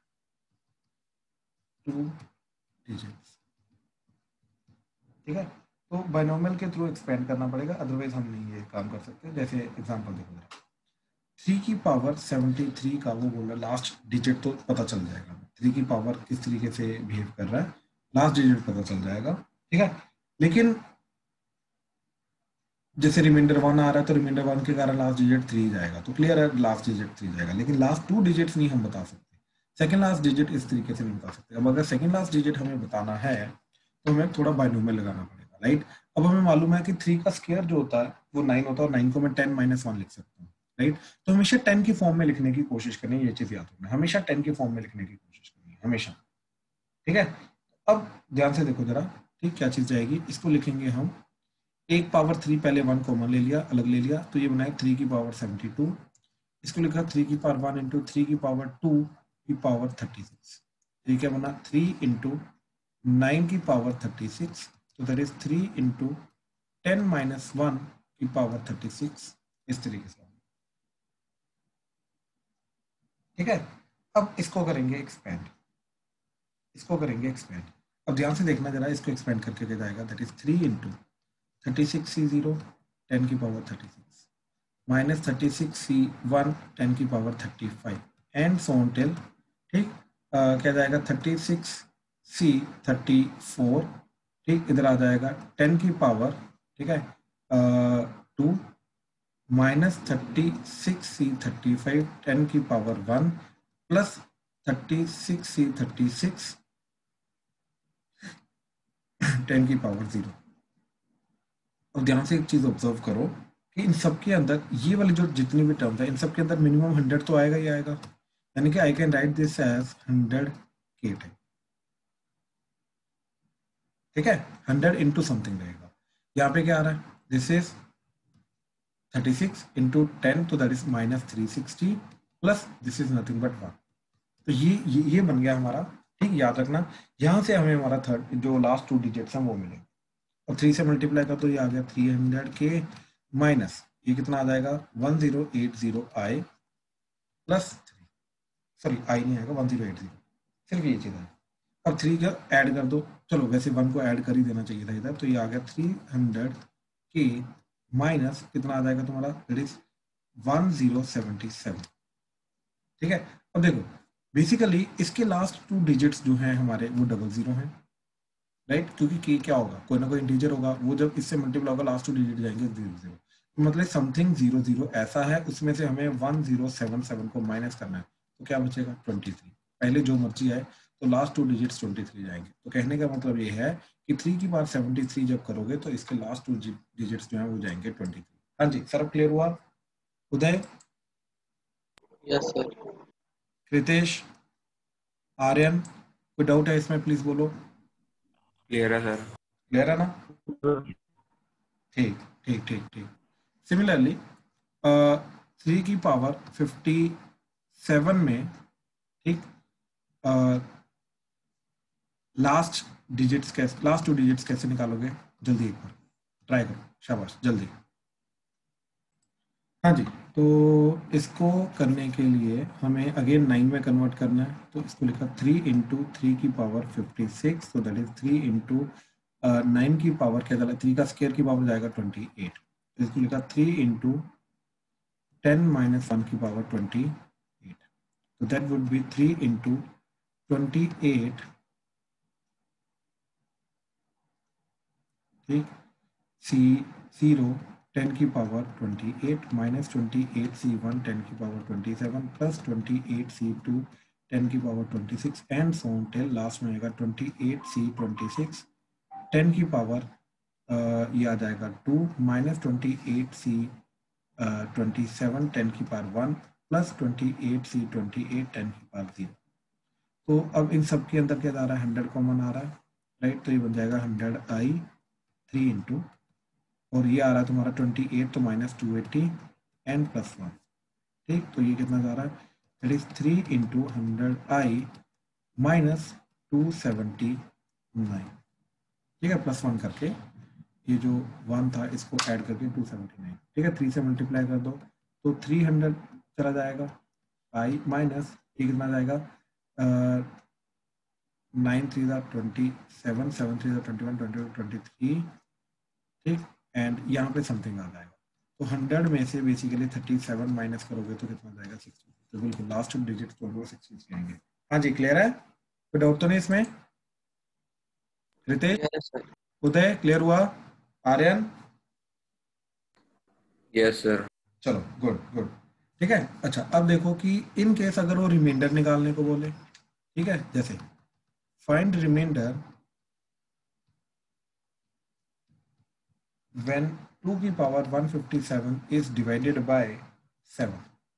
2 डिजिट्स, ठीक है, तो बाइनोमियल के थ्रू एक्सपेंड करना पड़ेगा, अदरवाइज हम नहीं ये काम कर सकते। जैसे एग्जांपल देखो जरा, 3 की पावर 73 का वो बोल रहा है लास्ट डिजिट, तो पता चल जाएगा 3 की पावर किस तरीके से बिहेव कर रहा है, लास्ट डिजिट पता चल जाएगा। ठीक है, लेकिन जैसे रिमाइंडर 1 आ रहा है, तो रिमाइंडर 1 के कारण लास्ट डिजिट 3 जाएगा, तो क्लियर है लास्ट डिजिट 3 जाएगा। लेकिन लास्ट 2 डिजिट्स नहीं हम बता सकते, सेकंड लास्ट डिजिट इस तरीके से नहीं बता सकते। अब अगर सेकंड लास्ट डिजिट हमें बताना है तो हमें थोड़ा बाइनोमियल लगाना पड़ेगा, राइट। अब हमें मालूम है कि 3 का स्क्वायर जो होता है वो 9 होता है, और 9 को मैं 10 - 1 लिख सकता हूँ, राइट। तो हमेशा 10 की फॉर्म में लिखने की कोशिश करनी है, ये चीज याद रखना, हमेशा 10 की फॉर्म में लिखने की कोशिश करनी है, हमेशा। ठीक है, अब ध्यान से देखो जरा, ठीक, क्या चीज जाएगी, इसको लिखेंगे हम 1 पावर 3, पहले 1 कॉमन ले लिया, अलग ले लिया, तो ये बनाए 3 की पावर 72। इसको लिखा 3 की पावर 1 इंटू 3 की पावर 2 की पावर 36। तो ये क्या बना, 3 इंटू 9 की पावर 36, तो दैट इज 3 इंटू 10 - 1 की पावर 36, इस तरीके से। ठीक है, अब इसको करेंगे एक्सपेंड, इसको करेंगे एक्सपेंड। अब ध्यान से देखना जरा, इसको एक्सपेंड करके क्या जाएगा, दैट इज 3 इंटू 36C0 10 की पावर 36 माइनस 36C1 10 की power 35 and so on till, ठीक, क्या जाएगा 36C34, ठीक, इधर आ जाएगा 10 की पावर, ठीक है, 2 माइनस 36C35 10 की पावर 1 प्लस 36C36 10 की पावर 0। अब ध्यान से एक चीज ऑब्जर्व करो कि इन सब के अंदर ये वाली जो जितनी भी टर्म्स है, इन सब के अंदर मिनिमम 100 तो आएगा ही आएगा, यानी कि I can write this as 100K type. ठीक है, 100 इंटू समथिंग रहेगा। यहाँ पे क्या आ रहा है, दिस इज 36 इंटू 10, तो that is minus 360 plus this is nothing but 1। तो ये बन गया हमारा। ठीक, याद रखना, यहाँ से हमें हमारा थर्ड जो लास्ट 2 डिजिट्स हैं वो मिलेंगे, और 3 से मल्टीप्लाई कर तो ये आ गया 300K माइनस ये कितना आ जाएगा 1080I प्लस 3, सॉरी आई नहीं आएगा 1080, सिर्फ ये चीज़ है। अब 3 का ऐड कर दो, चलो वैसे 1 को ऐड कर ही देना चाहिए था इधर, तो ये आ गया 300K माइनस कितना आ जाएगा तुम्हारा, दैट इज 1077। ठीक है, अब देखो बेसिकली इसके लास्ट 2 डिजिट्स जो हैं हमारे वो 00 हैं, राइट, क्योंकि के क्या होगा, कोई ना कोई इंटीजर होगा, वो जब इससे मल्टीप्लाई होगा लास्ट 2 डिजिट जाएंगे 00, तो मतलब समथिंग 00 ऐसा है, उसमें से हमें 1077 को माइनस करना है, तो क्या बचेगा 23। पहले जो मर्जी आए, तो लास्ट 2 डिजिट्स 23 जाएंगे। तो कहने का मतलब ये है कि 3 की पावर 73 जब करोगे तो इसके लास्ट 2 डिजिट्स जो है वो जाएंगे 23। हाँ जी सर, क्लियर हुआ? Uday, yes sir. कृतेश, आर्यन, कोई डाउट है इसमें प्लीज बोलो। क्लियर है सर। क्लियर है ना? ठीक ठीक ठीक ठीक। सिमिलरली 3 की पावर 57 में, ठीक, लास्ट डिजिट्स कैसे, लास्ट 2 डिजिट्स कैसे निकालोगे, जल्दी एक बार ट्राई करो, शाबाश जल्दी। हाँ जी, तो इसको करने के लिए हमें अगेन 9 में कन्वर्ट करना है, तो इसको लिखा 3 इंटू 3 की पावर 56, तो दैट इज 3 इंटू 9 की पावर क्या चला, 3 का स्क्वायर की पावर जाएगा 28, तो इसको लिखा 3 इंटू 10 - 1 की पावर 28, तो दैट वुड बी 3 इंटू 28, ठीक, C0 10 की पावर 28 माइनस 28C1 10 की पावर 27 प्लस 28C2 10 की power 26 and so on till last में आएगा 28C26 10 की पावर ये आ जाएगा 2 माइनस 28C27 10 की पावर 1 प्लस 28c 28 10 की पावर 0। तो अब इन सब के अंदर क्या जा रहा है, 100 कॉमन आ रहा है, राइट। तो ये बन जाएगा 100i 3 इंटू, और ये आ रहा है तुम्हारा 28, तो माइनस 280 एन प्लस 1, ठीक। तो ये कितना जा रहा है, that is 3 into 100i minus 279, ठीक है, प्लस 1 करके ये जो 1 था इसको ऐड करके 279, ठीक है। 3 से मल्टीप्लाई कर दो तो 300 चला जाएगा, i माइनस ये कितना जाएगा, 9 3 27, 7 3 21, 22 23, ठीक। एंड यहाँ पे समथिंग आ जाएगा, तो 100 में से बेसिकली 37 माइनस करोगे तो कितना जाएगा, 60। तो बिल्कुल लास्ट डिजिट तो 60 आएंगे। हाँ जी, क्लियर है, कोई डाउट तो नहीं इसमें? Ritesh, yes sir. Uday, clear हुआ? आर्यन? Yes sir. चलो, गुड गुड, ठीक है। अच्छा, अब देखो कि इन केस अगर वो रिमाइंडर निकालने को बोले, ठीक है, जैसे फाइंड रिमाइंडर when 2 की पावर 157 is divided by 7,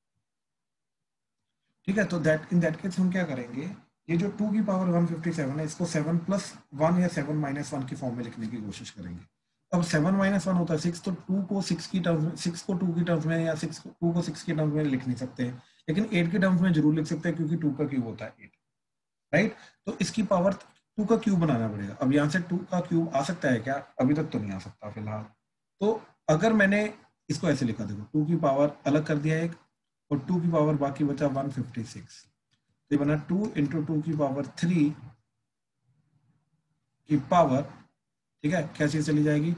ठीक है। तो दैट इन दैट केस हम क्या करेंगे, ये जो 2 की पावर 157 है इसको 7 प्लस 1 या 7 माइनस 1 की फॉर्म में लिखने की कोशिश करेंगे। अब 7 माइनस 1 होता है 6, तो 2 को 6 की टर्म्स में, 6 को 2 की टर्म्स में, या 6 को 2 को 6 की टर्म्स में लिख नहीं सकते हैं, लेकिन 8 की टर्म्स में जरूर लिख सकते हैं क्योंकि 2 का क्यूब होता है 8, राइट। तो इसकी पावर 2 का क्यूब बनाना पड़ेगा। अब यहाँ से 2 का क्यूब आ सकता है क्या? अभी तक तो नहीं आ सकता फिलहाल। तो अगर मैंने इसको ऐसे लिखा, देखो 2 की पावर अलग कर दिया एक, और 2 की पावर बाकी बचा 156, तो ये बना 2 इंटू 2 की पावर 3 की पावर, ठीक है, क्या चीज चली जाएगी,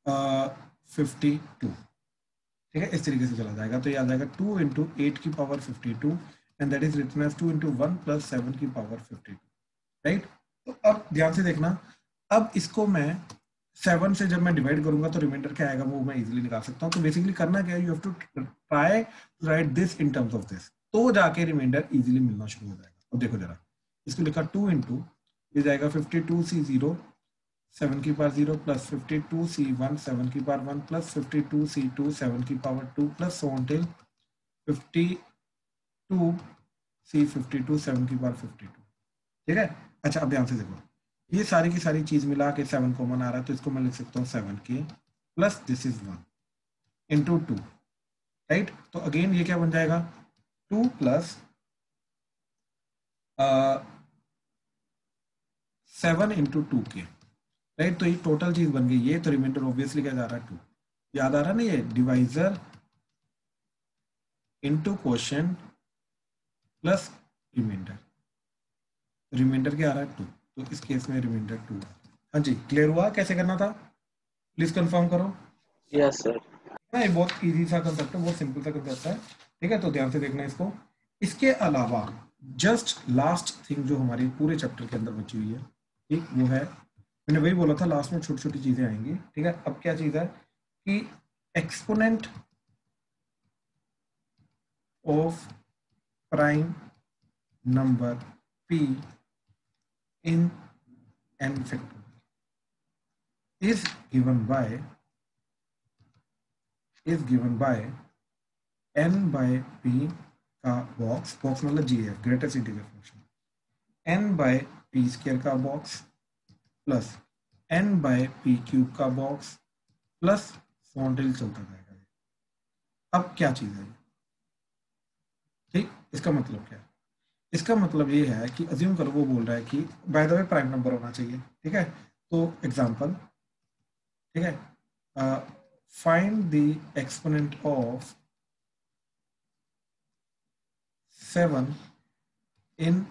52, ठीक है, इस तरीके से चला जाएगा। तो ये आ जाएगा 2 इंटू 8 की power 52 and that is written as 2 into 1 plus 7 की पावर 52, राइट। तो अब ध्यान से देखना, अब इसको मैं 7 से जब मैं डिवाइड करूंगा तो रिमाइंडर क्या आएगा वो मैं इजीली निकाल सकता हूँ। तो बेसिकली करना क्या है, you have to try to write this in terms of this, तो जाके रिमाइंडर इजीली मिलना शुरू हो जाएगा। अब देखो जरा, इसको लिखा 2 इंटू, ये जाएगा 52c0 7 की पावर 0 प्लस 52c1 7 की पावर 1 प्लस 52c2 7 की power 2 plus so on till 52c52 7 की पावर 52, ठीक है। अच्छा, अब ध्यान से देखो, ये सारी की सारी चीज मिला के 7 कॉमन आ रहा है, तो इसको मैं लिख सकता हूँ 7k plus this is 1 into 2, right. तो अगेन ये क्या बन जाएगा, 2 प्लस 7 इंटू 2k, राइट। तो ये टोटल चीज बन गई ये, तो रिमाइंडर ऑब्वियसली क्या जा रहा है 2, याद आ रहा है ना, ये divisor into quotient plus remainder, remainder क्या आ रहा है 2, तो इस केस में रिमाइंडर 2। हाँ जी, क्लियर हुआ कैसे करना था? प्लीज कंफर्म करो। Yes sir. ये बहुत इजी सा कंसेप्ट है, बहुत सिंपल सा कंसेप्ट है, ठीक है। तो ध्यान से देखना इसको। इसके अलावा जस्ट लास्ट थिंग जो हमारी पूरे चैप्टर के अंदर बची हुई है, ठीक, वो है, मैंने वही बोला था लास्ट में छोटी छोटी चीजें आएंगी, ठीक है। अब क्या चीज है कि exponent of prime number p in n factorial is given by n by p का बॉक्स मतलब gf greatest integer function, n by p square का box plus n by p cube का बॉक्स प्लस फॉन्टिल चलता जाएगा। अब क्या चीज है, ठीक, इसका मतलब क्या है? इसका मतलब ये है कि अज्यूम करो वो बोल रहा है कि by the way prime number होना चाहिए, ठीक है। तो एग्जांपल, ठीक है, find the exponent of 7 in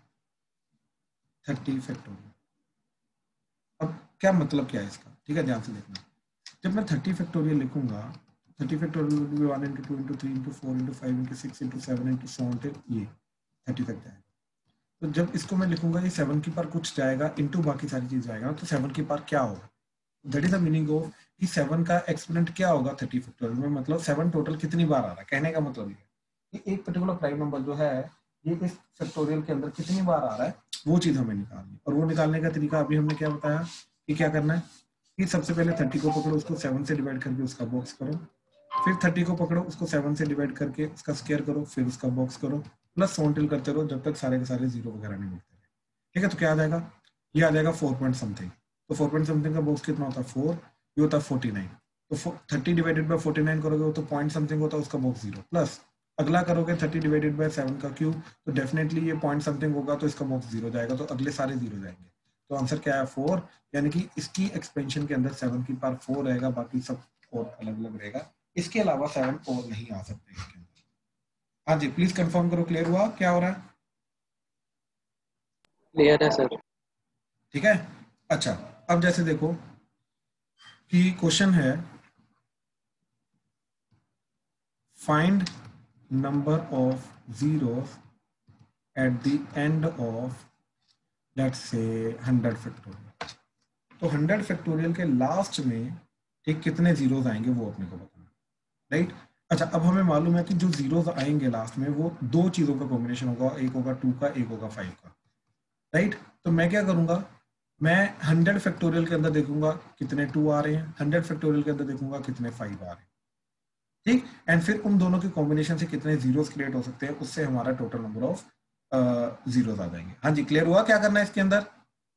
30 factorial. अब क्या मतलब क्या है इसका, ठीक है, ध्यान से देखना। जब मैं 30 फैक्टोरियल लिखूंगा, 30 factorial will be 1 into 2 into 3 into 4 into 5 into 6 into 7 into so on till ये 30 तक जाएगा। तो जब इसको मैं लिखूंगा ये 7 की पार कुछ जाएगा इंटू बाकी सारी चीज जाएगा, तो 7 की पार क्या होगा, that is the meaning of कि 7 का एक्सपोनेंट क्या होगा 30 फैक्टोरियल में, मतलब 7 टोटल कितनी बार आ रहा है। कहने का मतलब ये है कि एक पर्टिकुलर प्राइम नंबर जो है ये इस फैक्टोरियल के अंदर कितनी बार आ रहा है, वो चीज हमें निकालनी। और वो निकालने का तरीका अभी हमने क्या बताया कि क्या करना है कि सबसे पहले 30 को पकड़ो, उसको 7 से डिवाइड करके उसका बॉक्स करो, फिर 30 को पकड़ो, उसको 7 से डिवाइड करके उसका स्क्वायर करो, फिर उसका बॉक्स करो, प्लस सॉन्टिल करते रहो जब तक सारे के सारे जीरो वगैरह नहीं मिलते। ठीक है, तो क्या आ जाएगा, ये आ जाएगा 4 पॉइंट समथिंग। तो 4 पॉइंट समथिंग का बॉक्स कितना होता है 4, ये होता है 49। तो 30 डिवाइडेड बाय 49 करोगे तो पॉइंट समथिंग होता है, उसका बॉक्स 0, प्लस अगला करोगे 30 डिवाइडेड बाय 7 का क्यूब, तो डेफिनेटली ये पॉइंट समथिंग होगा, तो इसका बॉक्स 0 जाएगा, तो अगले सारे 0 जाएंगे। तो आंसर क्या है 4, यानी कि इसकी एक्सपेंशन के अंदर 7 की पावर 4 रहेगा, बाकी सब और अलग अलग रहेगा। इसके अलावा 7 और नहीं आ सकते इसके अंदर। हाँ जी, प्लीज कंफर्म करो, क्लियर हुआ क्या हो रहा है? क्लियर है सर। ठीक है, अच्छा अब जैसे देखो कि क्वेश्चन है find number of zeros at the end of let's say 100 factorial. तो 100 फैक्टोरियल के लास्ट में ठीक कितने जीरोस आएंगे वो अपने को बताना, राइट। अच्छा, अब हमें मालूम है कि जो जीरोस आएंगे लास्ट में वो दो चीजों का कॉम्बिनेशन होगा, एक होगा 2 का, एक होगा 5 का, राइट। तो मैं क्या करूंगा, मैं 100 फैक्टोरियल के अंदर देखूंगा कितने 2 आ रहे हैं, 100 फैक्टोरियल के अंदर देखूंगा कितने 5 आ रहे हैं, ठीक। एंड फिर उन दोनों के कॉम्बिनेशन से कितने जीरोस क्रिएट हो सकते हैं, उससे हमारा टोटल नंबर ऑफ जीरोस आ जाएंगे। हाँ जी, क्लियर हुआ क्या करना है इसके अंदर?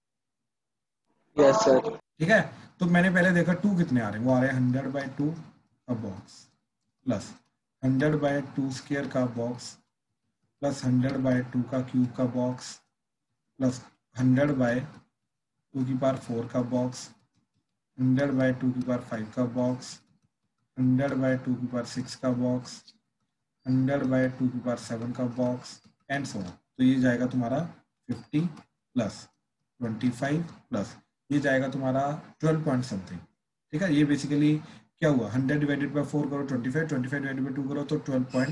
Yes sir. ठीक है, तो मैंने पहले देखा 2 कितने आ रहे हैं, वो आ रहे हैं 100/2 का बॉक्स, प्लस 100/2 स्क्वायर का बॉक्स, प्लस 100/2 का क्यूब का बॉक्स, प्लस 100/2 की पावर 4 का बॉक्स, 100/2 की पावर 5 का बॉक्स, 100/2 की पावर 6 का बॉक्स, 100/2 की पावर 7 का बॉक्स, एंड सो ऑन। तो ये जाएगा तुम्हारा 50 प्लस 25 प्लस ये जाएगा तुम्हारा 12 पॉइंट समथिंग। ठीक है, ये बेसिकली क्या हुआ, 100 डिवाइडेड बाय 4 करो 25, 25 डिवाइडेड बाय 2 करो तो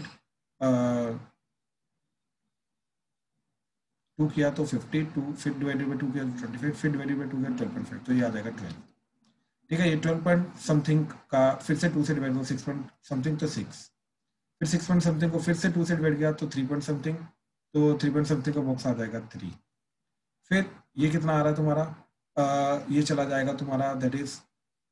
12.2 किया तो 52, फिर डिवाइडेड बाय 2 किया तो 25, फिर डिवाइडेड बाय 2 किया 12.5, तो ये आ जाएगा 12। ठीक है, ये 12 पॉइंट समथिंग का फिर से 2 से डिवाइड करो 6 पॉइंट समथिंग तो 6, फिर 6 पॉइंट समथिंग को फिर से 2 से डिवाइड किया तो 3 पॉइंट समथिंग, तो 3 पॉइंट समथिंग का बॉक्स आ जाएगा 3। फिर ये कितना आ रहा है तुम्हारा, ये चला जाएगा तुम्हारा दैट इज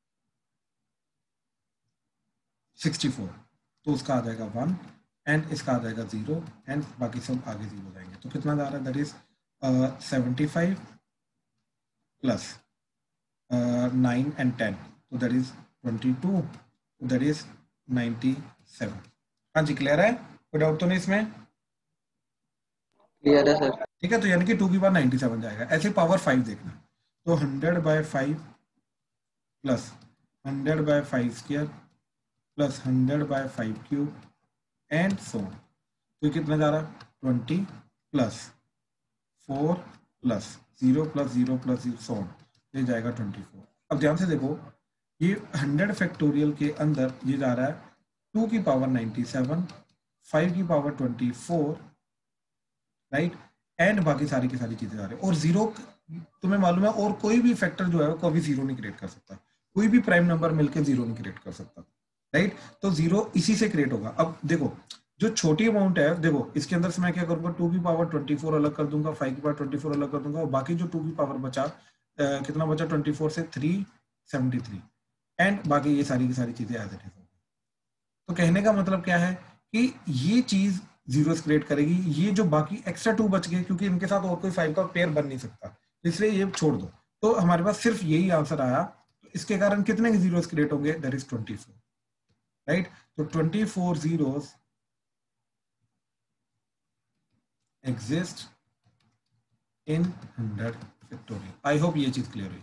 64, तो उसका आ जाएगा 1 एंड इसका आ जाएगा 0 एंड बाकी सब आगे 0 जाएंगे। तो कितना जा रहा है दैट इज 75 प्लस 9 एंड 10, तो दैट इज 22, दैट इज 97। हाँ जी, क्लियर है, कोई डाउट तो नहीं इसमें? क्लियर है सर। ठीक है, तो यानी कि 2 की पावर 97 जाएगा। ऐसे पावर 5 देखना, तो 100/5 plus 100/5 square plus 100/5 cube and so, तो कितना जा रहा है 20 plus 4 plus 0 plus 0 plus 0 so, ये जाएगा 24। अब ध्यान से देखो, ये 100 फैक्टोरियल के अंदर ये जा रहा है 2 की पावर 97, 5 की पावर 24, राइट, एंड बाकी सारी की सारी चीजें आ रही है। और जीरो तुम्हें मालूम है, और कोई भी फैक्टर जो है वो कभी जीरो नहीं क्रिएट कर सकता, कोई भी प्राइम नंबर मिलकर जीरो नहीं क्रिएट कर सकता, राइट। तो जीरो इसी से क्रिएट होगा। अब देखो, जो छोटी अमाउंट है, देखो इसके अंदर से मैं क्या करूंगा, 2 की पावर 24 अलग कर दूंगा, 5 की पावर 24 अलग कर दूंगा, और बाकी जो 2 की पावर बचा, कितना बचा 24 से 373, एंड बाकी ये सारी की सारी चीजें एज इट इज। तो कहने का मतलब क्या है कि ये चीज जीरोस क्रिएट करेगी, ये जो बाकी एक्स्ट्रा 2 बच गए, क्योंकि इनके साथ और कोई 5 का पेयर बन नहीं सकता, इसलिए ये छोड़ दो। तो हमारे पास सिर्फ यही आंसर आया। तो इसके कारण कितने जीरोस क्रिएट होंगे, दैट इज 24, राइट। तो 24 zeros exist in 100 factorial. I hope ये चीज क्लियर हुई।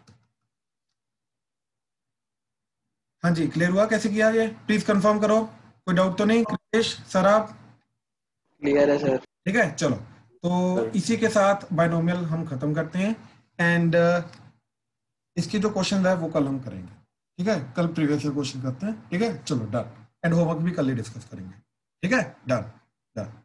हाँ जी, क्लियर हुआ कैसे किया ये, प्लीज कंफर्म करो, कोई डाउट तो नहीं? कृष्ण सर आप क्लियर है सर। ठीक है, चलो तो इसी के साथ बाइनोमियल हम खत्म करते हैं, एंड इसके जो क्वेश्चन है वो कल हम करेंगे। ठीक है, कल प्रीवियस ईयर क्वेश्चन करते हैं। ठीक है, चलो डन, एंड होमवर्क भी कल ही डिस्कस करेंगे। ठीक है, डन डन।